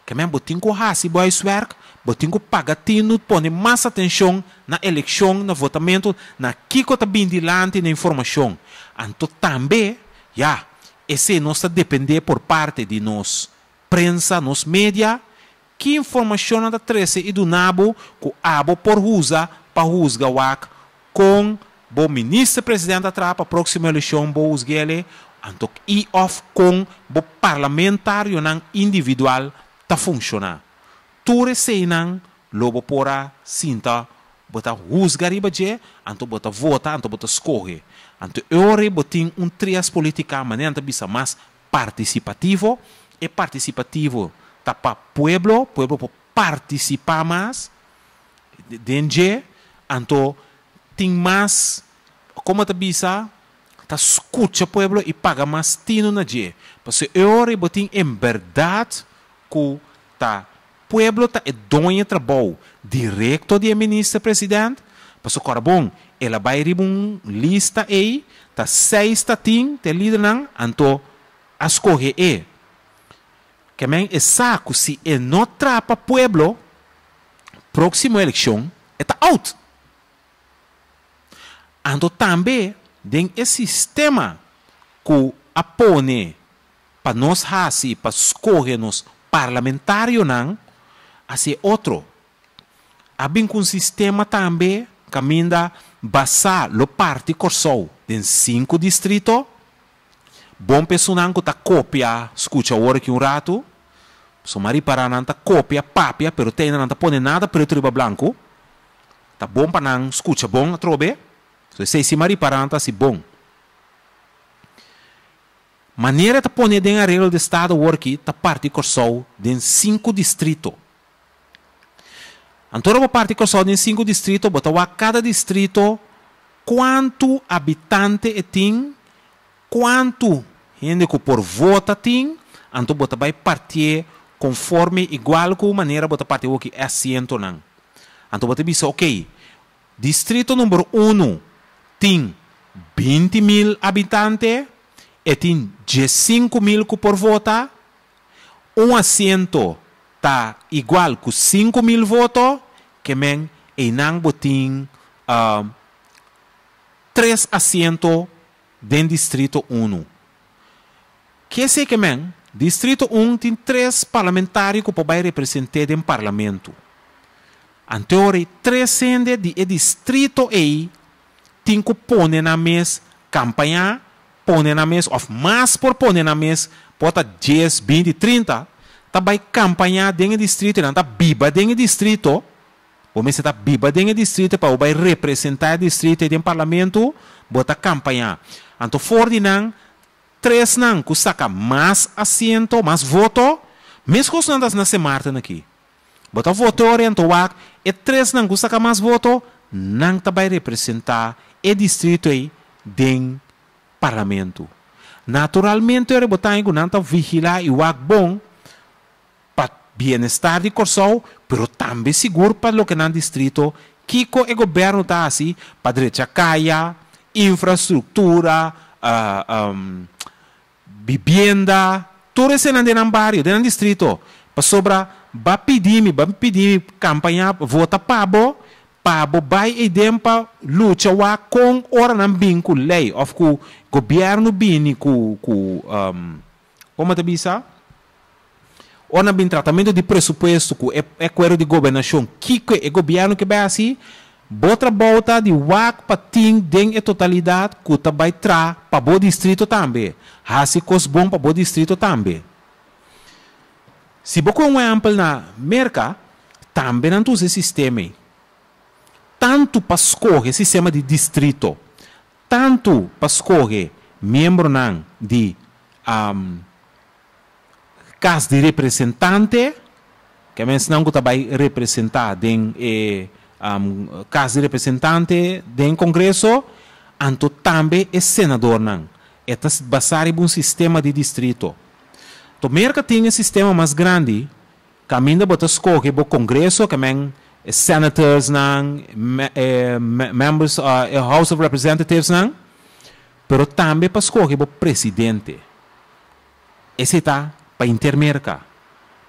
que men botin ko hasi boys werk, botin ko pagatino, pone mais atenção na eleição, na votamento, na kiko ta bindilante na informação. Anto também, esse nós depender por parte de nós, prensa, nos mídia, que informação da trece e do nabo, que abo por usa, para usar wak, com o ministro-presidente atrás, para a próxima eleição, bo usgele, anto e off com o parlamentário nan individual, ta funciona. Ture seinan, lobo pora, sinta, bota usgar riba je, anto bota vota, anto bota escorre. Anto ore botin trias política maneira bisa mais participativo, e participativo ta pa pueblo po participar mais, denje, anto tem mais, como ta bisa, ta escucha pueblo e paga mais tino na je. Porque ore botin em verdade que ta pueblo ta é dono trabalho direto do ministro-presidente, porque agora bom, ela vai receber lista aí, tá 6 tatim, te líder não, anto escolhe e. Que men é saco se é não trapa pueblo, próxima eleição, é tá out. Anto também, tem esse sistema que apone para nós hasi, para escolher nos parlamentário não, assim outro. Abin com sistema também, caminha basar lo parte corsou em 5 distritos. Bom pessoal que tá copia, escuta agora que rato. So mari para não tá copia, papia, pero tem não tá pone nada preto e branco. Tá bom para não escuta bom a trobe. So se mari para não tá se bom. Maneira tá pone den arreglo de estado work tá parte corsou em 5 distritos. Antora a parte corsou em 5 distritos, bota cada distrito quanto habitante tem, quanto gente que por vota tem, anto bota vai partir conforme igual com maneira bota partir o que é assento não. Anto bota bisa ok, distrito número 1 tem 20.000 habitantes e tem 15.000 que por vota, assento tá igual com 5.000 votos, que men e não botin 3 assentos dentro distrito 1. Que sei que men, distrito 1 tem 3 parlamentares que podem representar dentro do parlamento. Anterior, 3 sende de distrito aí tem que pôr na mesa campanha, pôr na mesa, ou mais por pôr na mesa, bota 10, 20, 30, tá vai campanhar dentro do distrito, não tá biba dentro do distrito, o mês tá biba dentro do distrito para vai representar o distrito dentro do parlamento, bota campanhar. Então for de não 3 não que saca mais assento, mais voto, mesmo que não das Martin aqui, bota voto orientado e 3 não que saca mais voto, não tá vai representar o distrito aí dentro do parlamento. Naturalmente ele botar em não tá vigilar e o bom bem-estar de Corsou, pero também seguro para o que no distrito, que o governo está assim, para direita caia, infraestrutura, vivienda, tudo isso no barrio, no distrito, para sobra, vai pedir campanha, vota pabo vai e dempa luta com ora não bem com lei, ou com o governo bem com como te bisa? Ora bem tratamento de pressuposto com é coero de governação, que é governo que vai assim, outra volta de wak pating den a totalidade que também tra para o distrito também, assim cos bom para o distrito também. Se você um exemplo na merca, também não usa sistema, tanto para escolher sistema de distrito, tanto para escolher membro não de casa de representante, que mencionam que também representar em casa de representante em Congresso, anto também é senador não. Está basado em um sistema de distrito. Então, merca tem um sistema mais grande, caminho para escolher o Congresso, que men senators não, members House of Representatives não, pero também para escolher o presidente. Esse está para intermerca.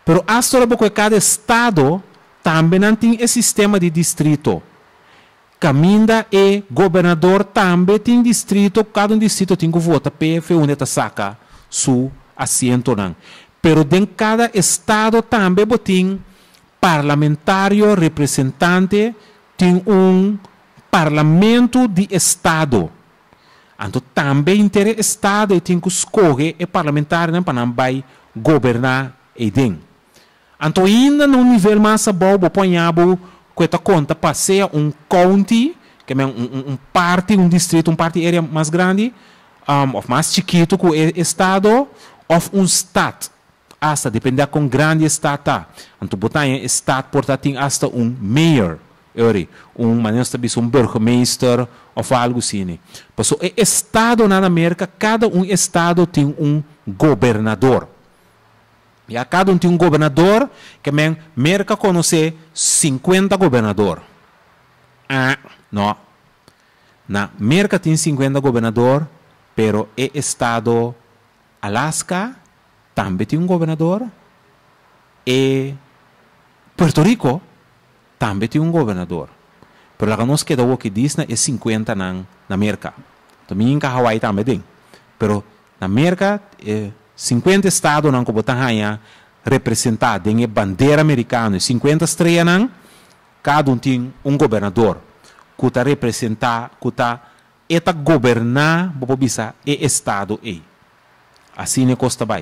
Pero hasta ahora cada estado também não tem esse sistema de distrito. Caminda e governador também tem distrito, cada distrito tem que votar para onde está saca seu assento. Pero em cada estado também tem parlamentário representante, tem parlamento de estado. Então também ter estado tem que escolher o parlamentário para não vai governar e então ainda no nível mais bom, ponhamos que esta conta passeia county, que é parte, distrito, parte área mais grande, ou mais chiquito que o estado, ou estado. Hasta depende com grande estado tá. Então botar estado portanto hasta mayor, maneira de burgemeester ou algo assim. Então o estado na América, cada estado tem governador. E a cada tem governador, que a América conhece 50 governador. Não. Na América tem 50 governador, pero o estado Alaska também tem governador. E Puerto Rico também tem governador. Pero lá nos queda o que diz é 50 na América. Também em Hawaii também tem. Pero na América 50 estados não como tá representado em bandeira americana, 50 estrelas cada tem governador que está representar, que está governar, para bisa e estado e assim ne costa vai.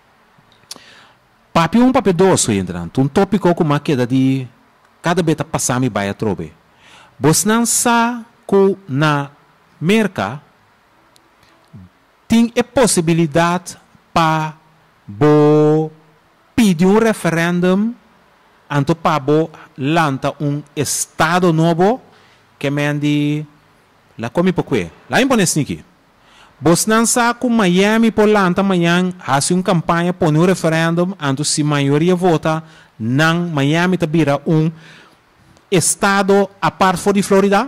Papi papi dois entrando, tópico como queda de cada vez passar me vai a trobe. Você não sabe que na América tem a possibilidade para pedir referendum anto para lançar estado novo que mende la comi poque lá em Bonesniki. Você não sabe que Miami por lançar amanhã faz campanha para referendum anto se maioria vota não Miami te vira estado a parte de Florida.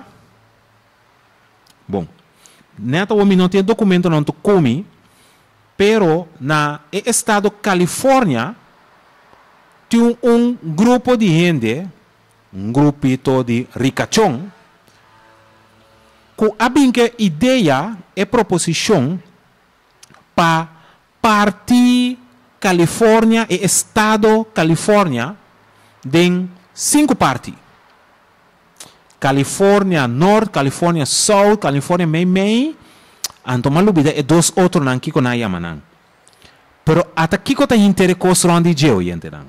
Bom, neto o não tem documento não tu come. Pero na estado Califórnia tem grupo de gente, grupito de ricachón, que a ideia e proposição para partir Califórnia e estado Califórnia de 5 partes. Califórnia Norte, Califórnia Sul, Califórnia Meio, então, malubida é 2 outros não que na yamanan. Pero até que está interesse de geo yentenan.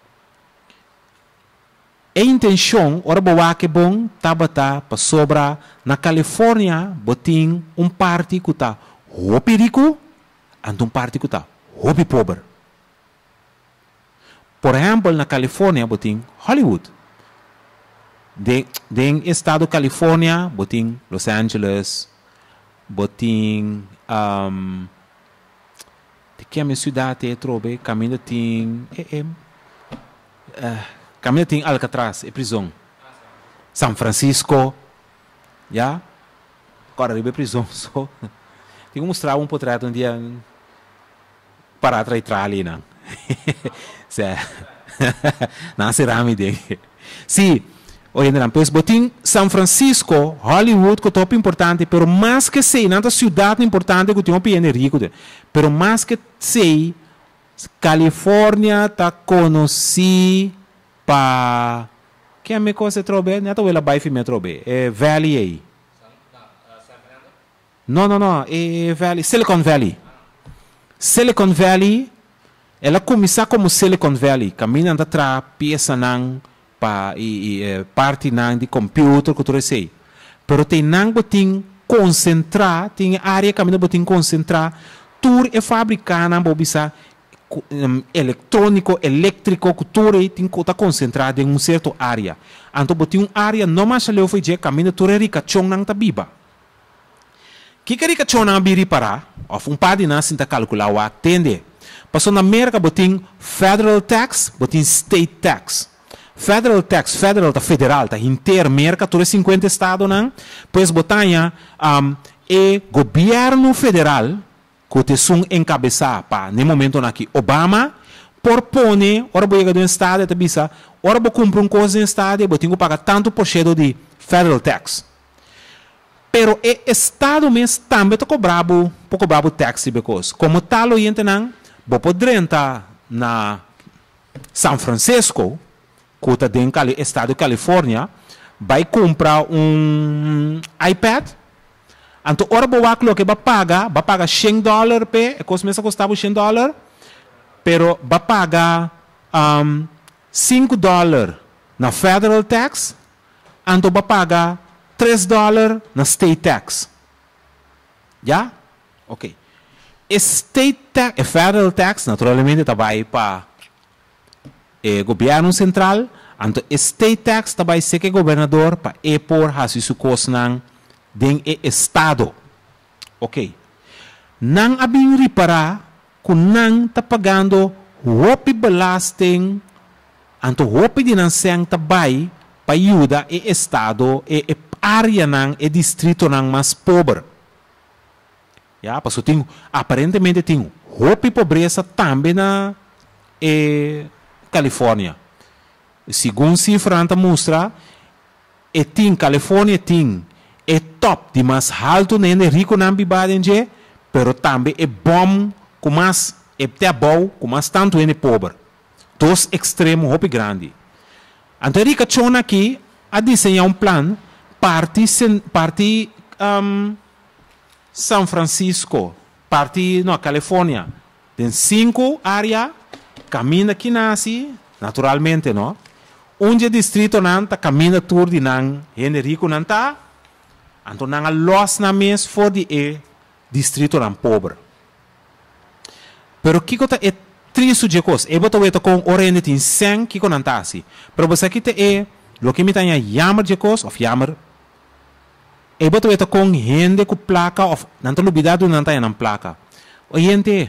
A intenção ora boa que bom tabata para sobra na Califórnia botin parte que está hopi rico, então parte que está hopi pobre. Por exemplo, na Califórnia botin Hollywood. De estado Califórnia botin Los Angeles. Botin de que a minha cidade é trobe caminho tem caminho tem Alcatraz é prisão São Francisco já agora ribe prisão só tem que mostrar portreto dia para atrás ali não não será me de sim. Hoje não, pois botin São Francisco, Hollywood, que é top importante, pero mais que sei, não é cidade importante que tem um rico, pero mais que sei, Califórnia está conhecida para que a minha coisa trobe, não é ela vai filmar trobe, é Valley aí. Não, é Valley, Silicon Valley. Silicon Valley, ela começa como Silicon Valley, caminhando atrás, peça não parte de computer que tu sei. Pero tem não botin concentrar, tem área que botin concentrar, tur é fabricar na bobisa eletrônico, elétrico, que tu tem que estar concentrado em certa área. Então botin área não mais leu foi je caminho tu é rica chong nang tabiba. Que rica chong nang biri para? Of padi na sinta calcular o atende. Passou na América botin federal tax, botin state tax. Federal tax, federal, tá inteiro, América, todos 50 estados, não? Pois botanha, e governo federal, que te são encabeçar, no momento aqui, Obama, por pone, ora bo chega do estado, tá bisa, ora bo compra coisa no estado, bo tenho que pagar tanto por cento de federal tax. Pero o estado mesmo também tá cobrado tax, because como tal o entenang, bo podrenta na São Francisco, que tá dentro do estado de Califórnia, vai comprar iPad. Então, ora bo aquilo que vai pagar $100 pe, é coisa mesmo custava $100, pero vai pagar $5 na federal tax, então vai pagar $3 na state tax. Já? Ok. State tax, federal tax, naturalmente, vai para o governo central, então state tax vai ser que o governador para por fazer sua coisa den estado. Ok. Nang abing reparar kung nang ta pagando hopi belasting anto hopi dinanseng tabay payuda estado área nang distrito nang mas pobre. Ya, paso tingo aparentemente tingo hopi pobreza também na Califórnia. Segundo cifra anta mostra Califórnia é top de mais alto nem rico não bibadenje, pero também é bom com mais é bom com mais tanto é pobre. Dois extremos muito grande. Então rica chona aqui a desenhar plano parte São Francisco, parte na Califórnia, tem 5 áreas, caminha que nasce naturalmente, não? Onde distrito não tá caminha tour de não é rico não tá. Então, nang los na mes for de distrito ng pobre. Pero kiko ta triste de coisa. Boto weta com orende tin sen kiko nantasi. Pero você aqui te lo que me tanya jammer de coisa of jammer. Boto weta com gente com placa of nanto lubidado nantaya ng placa. O gente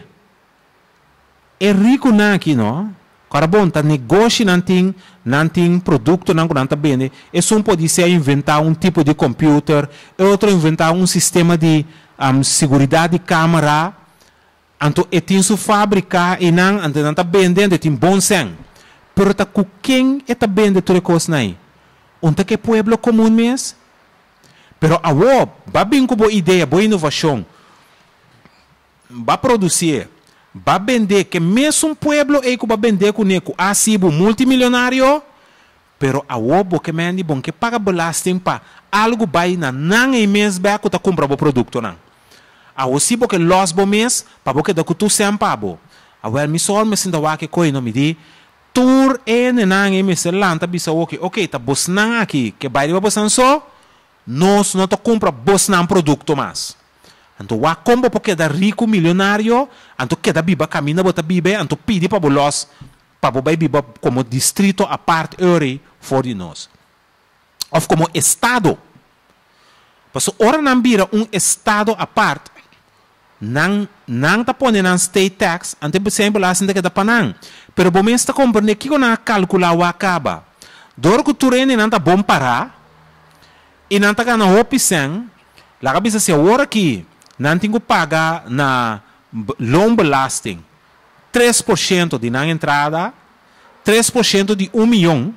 rico na aqui, no? Carabon, tá negócio nanting produto não nanta bene. Pode ser inventar tipo de computer, outro inventar sistema de segurança de câmera. Então, tem sua fábrica e não nanta bende, tem bom sen. Pero tá com quem tá bende tudo coisa aí? Onde que pueblo comum mesmo? Pero vai bem com boa ideia, boa inovação. Vai produzir. Vai vender que mesmo pueblo que vai vender com neko asibo multimilionário, pero a obo que mende bom que paga belasting pa algo vai na não é mês vai que tá compra o produto não. A osibo que los bo mês pa bo que da que tu sempa bo. A well mi sol me sinda wa que coi no me di tour não é mês lanta bisa ok tá bos não aqui que vai de bosan só nós não tá compra bos não produto mais. Então, o combo porque da rico milionário, então que da biba camina bota biba, então pede para bolos para bobai biba como distrito a parte eure for de nós. Ou como estado. Mas ora não vira estado a parte, não tá pondo na state tax, ante sempre lá assim que da panang. Pero bom está compreender que na calcular o acaba. Dor que tu rene não tá bom parar, e não tá ganhando opção, lá cabeça se ora aqui. Não tenho que pagar na loan belasting 3% de na entrada, 3% de 1 milhão.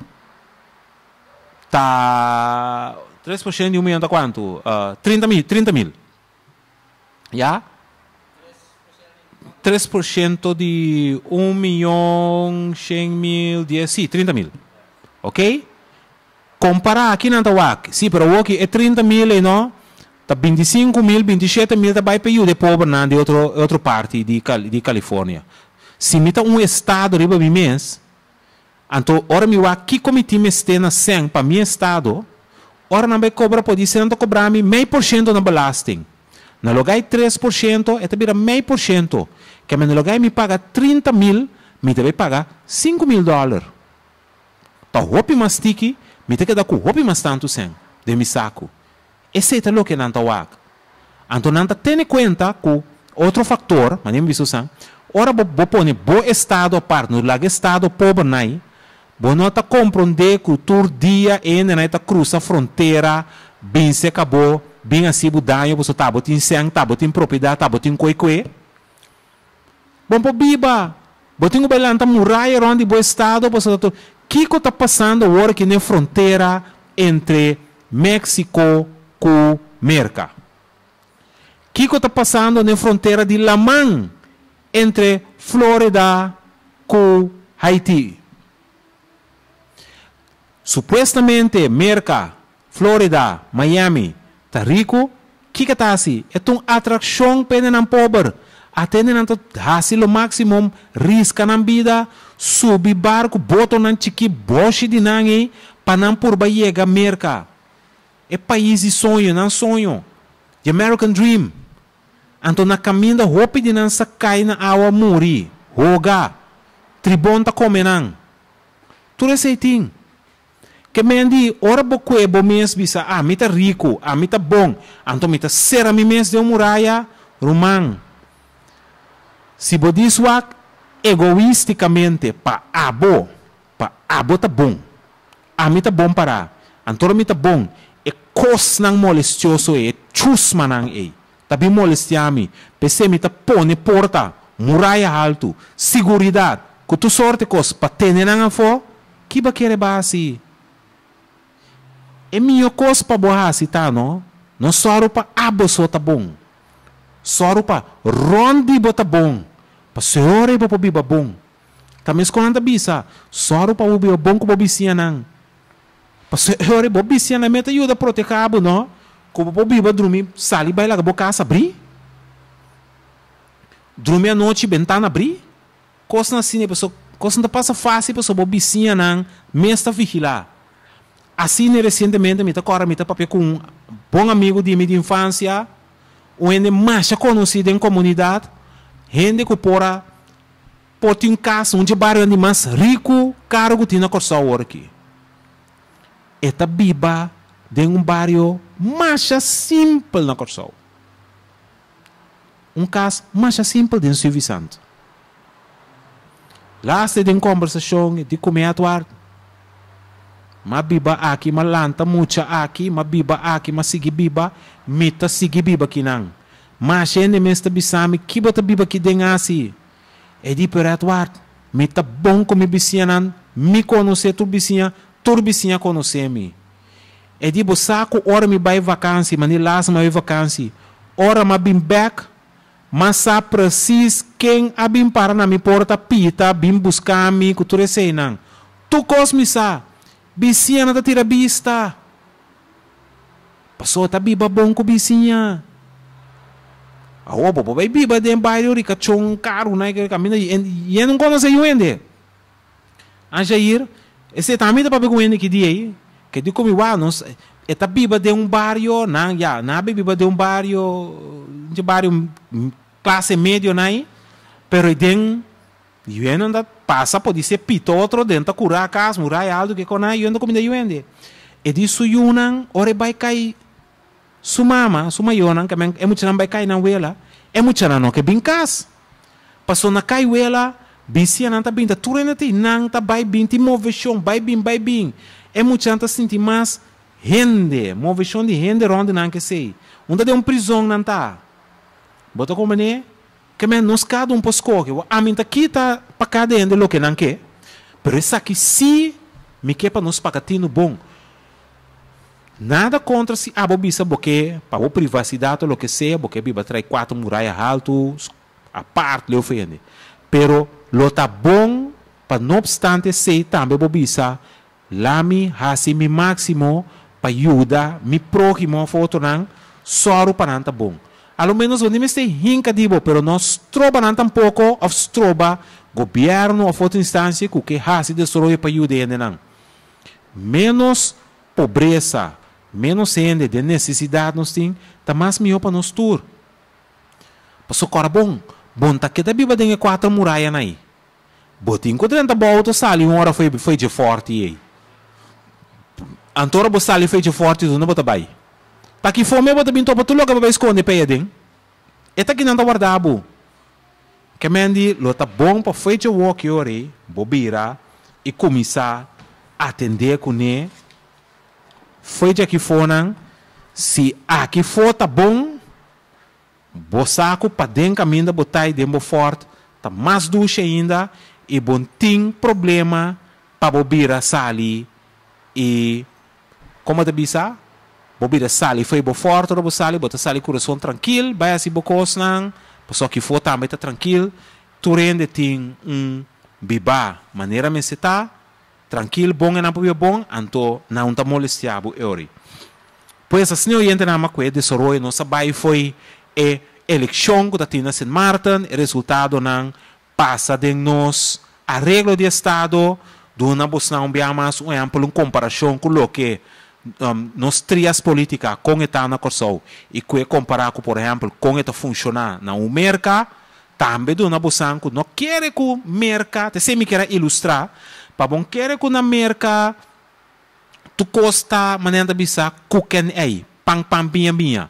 Tá 3% de 1 milhão tá quanto? 30 mil. Já? 3% de 1 milhão, 100 mil, 10, sim, 30 mil. Ok? Comparar aqui não tá wak. Sim, pero o que é 30 mil e não? Tá 25 mil, 27 mil tá vai para de pobre na de outra parte de Califórnia. Se me tá estado riba mi mês, então ora me aqui comitê me este na 100 para mi estado, ora não vai cobrar pode ser não cobrar mi 0,5% na belasting. Na lugar 3%, é também 0,5%. Que na lugar me paga 30 mil, me deve pagar $5,000. Tá hopi mas tiki, me tem que dar com hopi mas tanto sen de mi saco. Esse é o que não está wak. Então não está tendo em conta que outro fator, mas nem visto sang, ora vou pôr bom estado a parte, no lago estado pobre nai, vou não está compreender que todo dia ainda não está cruza a fronteira, bem se acabou, bem assim o danho, você tá botin sang, tá botin propriedade, tá botin coi. Bom para biba, Botinho belanta muralha onde o estado, o que está passando agora aqui na fronteira entre México com Merca? O que está passando na fronteira de Lamán entre Flórida com Haiti? Supuestamente Merca, Flórida, Miami, está rico. O que está assim? É uma atração para os pobres. Até não hasil o máximo risco na vida, subir barco, botar na chiqui, boche de nangue, para não por chegar a Merca. É país de sonho, não sonho. The American Dream. Então na caminho da roupa de não sacar na água morrer, roga, tribom tá comendo. Tudo esse ting. Que mendi, ora boque bo mês bisa, me tá rico, me tá bom, então me tá ser mi mês de muralha, romang. Se você swak egoisticamente para abo tá bom. A mim tá bom para. Antoro mi tá bom. E cos nang molestioso chus manang Tabi molestiami. Pese mi tá pone porta, muralha alto, seguridade. Que tu sorte cos pa tene nang fo, que ba querer basi? E minha cos pa bohasi tá no? No soro pa abo so tá bom. Soro pa rondi bota bom. Pa senhora pa biba bom. Também escolhendo bisa. Soro pa biba bom ko bobisia nang. Pa senhora bobisia na meta ajuda proteger abo no. Ko biba dormir sali vai lá boca abrir. Dormir à noite ventana abrir. Coisa assim pessoa, coisa não passa fácil pessoa bobisia nang, mesta vigilar. Assim recentemente me tá agora me tá papel com um bom amigo de minha infância. Onde mais conhecido em comunidade, gente que por um caso, onde bairro onde mais rico, caro que tinha corção aqui. Esta biba de bairro mais simples na corção. Caso mais simples de Silvio Santos. Lá se tem conversação de comer atuar. Ma biba aqui, ma lanta mucha aqui, ma biba aqui, ma sigi biba, mita sigi biba kinang. Ma shende mesta bisami, kibata biba ki dengasi. E di peratuar, mita bom como bisianan, mi conhece tu bisia conhece mi. E di bosaco ora mi vai vacancy, mani las ma vai vacancy. Ora ma bim back, ma sa precis quem abim para na mi porta pita, bim buscar mi cultura seinang. Tu cosmisa. Bisinya na tira bista. Passou tá biba bom com bisinya. Awo bobo vai biba de bairro rica chong caro na que caminha e não conhece o ende. Anjair, esse também tá para com ende que dia aí, que de como igual nós é tá biba de bairro, na já, na biba de bairro, de bairro classe médio nai, pero den e anda passa pode ser pito outro dentro curar casa muralha alto que com aí anda comida yuende e disso yunan ore vai cai sumama sumayonan que é muito não vai cair na wela é muito não que bincas passou na cai wela bisia não tá binta turente não tá vai binti moveção vai bin é muito não tá sentir mais rende moveção de rende ronde não que sei onde de prisão não tá bota como né que me nos cada posco que a mim tá quita para cada ende lo que não quer, pero essa aqui se me quer para nos pagatino bom. Nada contra se a bobisa porque para a privacidade ou lo que seja, porque biba trai 4 muralhas altos a parte lhe ofende. Pero lo tá bom para não obstante sei também bobisa lá me hasi mi máximo para ajuda mi próximo foto não só para não tá bom. Ao menos onde me está hinca dibo, pero nós troba não tampouco of troba governo ou outra instância que hasi destrói para ajudar não. Menos pobreza, menos ende de necessidade nós tem, tá mais melhor para nós tur. Passou cora bom tá que da biba dengue 4 muralhas aí. Botinho que dentro da auto sali uma hora foi de forte aí. Antora bo sali foi de forte do não bota bai. Para que fome bota binto para tu logo vai esconder pedem. Eta que não tá guardado. Que mendi lo tá bom para feito walk ore, bobira e começar a atender com ne. Feito aqui fonan, se aqui for tá bom, bo saco para dentro caminho botai dembo forte, tá mais duche ainda e bom tem problema para bobira sali e como te bisa bobira sali foi bo forte bo sali bota sali coração tranquilo vai assim bo cosnan só que for também tá tranquilo tu rende tem biba maneira me se tá tranquilo bom e não pode bom anto não tá molestiabo ori pois assim o gente na maque desenvolve nossa bai foi eleição que tinha St. Martin, resultado não passa de nós arreglo de estado, do na buscar mais um exemplo em comparação com o que nós trias política com eta na corso e que comparar com por exemplo com eta funcionar na o mercado, também do na buscar não quer que o mercado, te se me quer ilustrar, para bom quer que na mercado tu costa maneira bisa kuken aí, pang binha.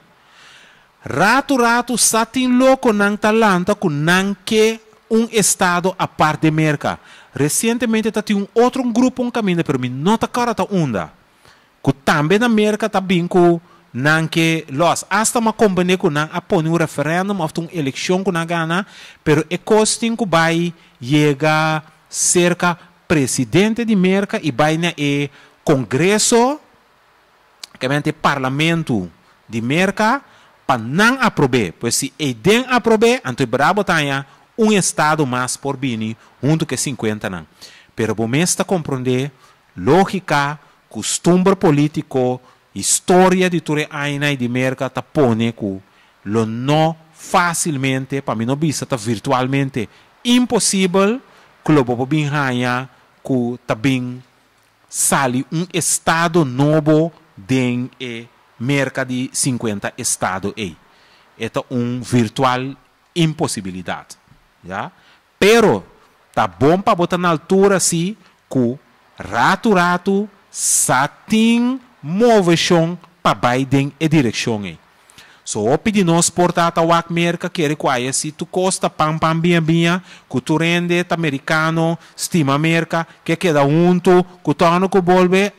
Rato satin louco nang talanta com nang que estado a parte de merca. Recentemente tá tinha outro grupo caminho para mim não tá cara tá onda. Que também na merca tá bem com nang que los hasta uma companhia com nang apone referendum of uma eleição com na gana, pero é costing que vai chega cerca presidente de merca e vai na congresso, que é parlamento de merca para não aprovar, pois se ele aprovar, então brabo tenha estado mais por bini, junto que 50 não. Pero bom está compreender lógica, costume político, história de toda aina e de merca tá pone que lo não facilmente, para mim não bisa tá virtualmente impossível que lo bobo bin hanya que tá bem sali estado novo den merca de 50 estado aí. É virtual impossibilidade. Já? Pero, tá bom para botar na altura assim, que rato, satin moveção para Biden e direção aí. So, o pedi nós portar a wak merca que require se tu costa pam binha, que tu rende americano, estima merca, que queda junto, que tu ano que volve,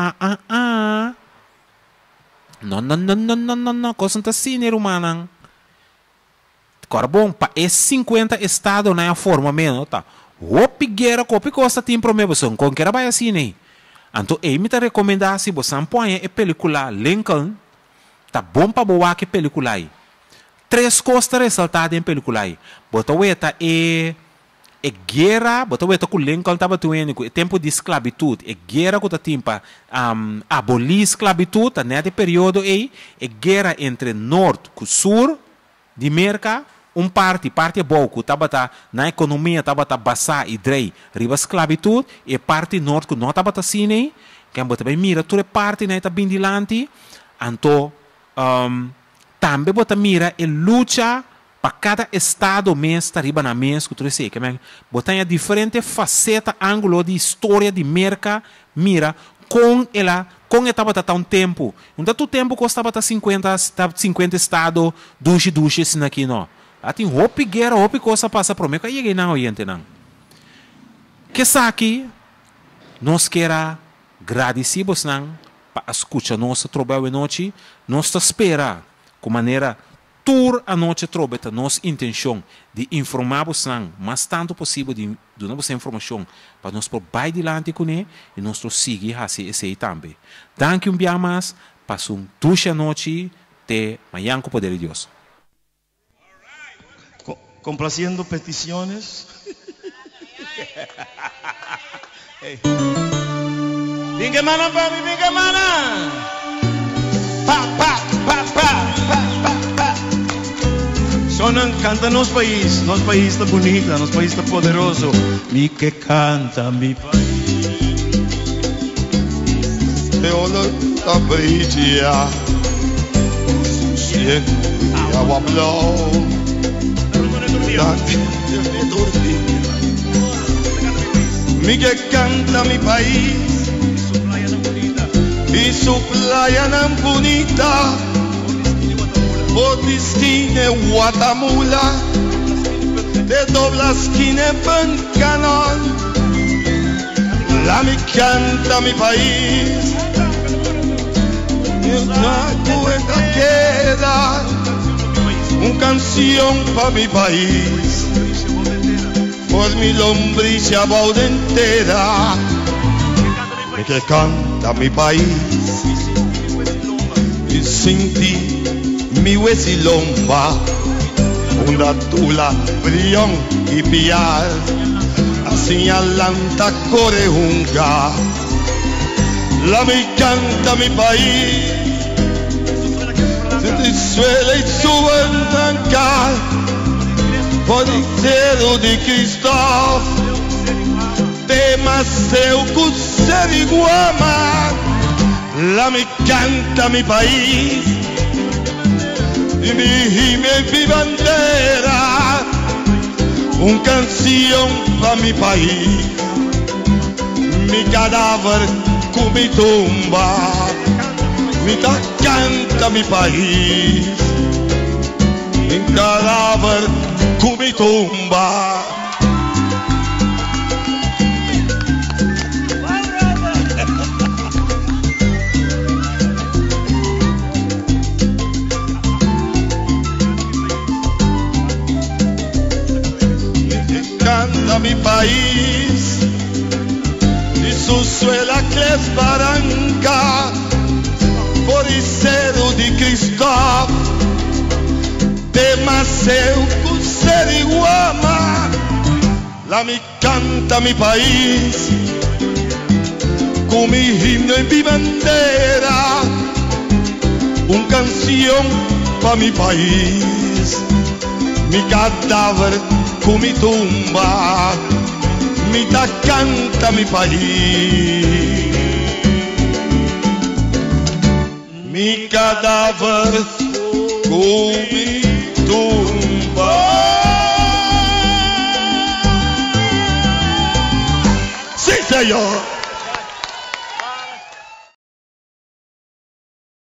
Não, coisa não assim, irmão. Agora, bom, para esses 50 estados na forma mesmo, tá? O pigueira, que costa tem problema, com que era vai assim, né? Então, eu me recomendar se você põe a película Lincoln, tá bom para boa que película aí. 3 costas ressaltadas em película aí. Bota o eta guerra, bota o eta que Lincoln estava tendo tempo de esclavitud, guerra que tá timpa abolir esclavitud, nesse período aí, guerra entre norte e sul de América, parte boa que estava na economia estava basada e drei riba esclavitud e parte norte que não estava assim aí, que bota bem mira toda parte né tá bem dilante, então também bota mira e luta para cada estado mês tá riba na mês que tu sei que bota em diferente faceta ângulo de história de merca mira com ela estava tão tempo então tu tempo costava 50 estado duche assim aqui não assim hopi guerra hopi coisa passa por mim que aí não oriente não que aqui nós queira agradecemos não para escutar nosso trabalho noite nós espera com maneira tour a noite trobeta nossa intenção de informar-vos mais tanto possível de dar-vos informação para nós por bem dilante com ele e nós seguir assim esse também. Danke dia mais, passe ducha noite te amanhã com o poder de Deus. Complaciendo peticiones. Hey. Vinga mana baby, vinga mana. Pa. Sonan canta nos país está bonita, nos país está poderoso. Mi que canta mi país. Teola tabritia. Siek agua blau. Mi que canta mi país. Y su playa tan bonita. Botisquine Guatemala, de dobla esquina pen canal. La mi canta mi país, una cuenta queda, una canción para mi país. por mi lombriz a bauda entera, que canta mi país, y sin ti mi huesilomba, una tula, brillón y piar, así alanta corejunga, la me canta mi país, se te suele y sube el trancar, por el dedo de Cristo, demasiado Seriguama, la me canta mi país, y mi bandera, una canción para mi país, mi cadáver con mi tumba, mi canta mi país, mi cadáver con mi tumba. Canta mi país y su suela que es barranca por el cero de Cristo, demasiado Seriguama, la me canta mi país con mi himno y mi bandera, una canción para mi país, mi cadáver con mi tumba, mi canta mi país, mi cadáver con mi tumba. Sí, señor.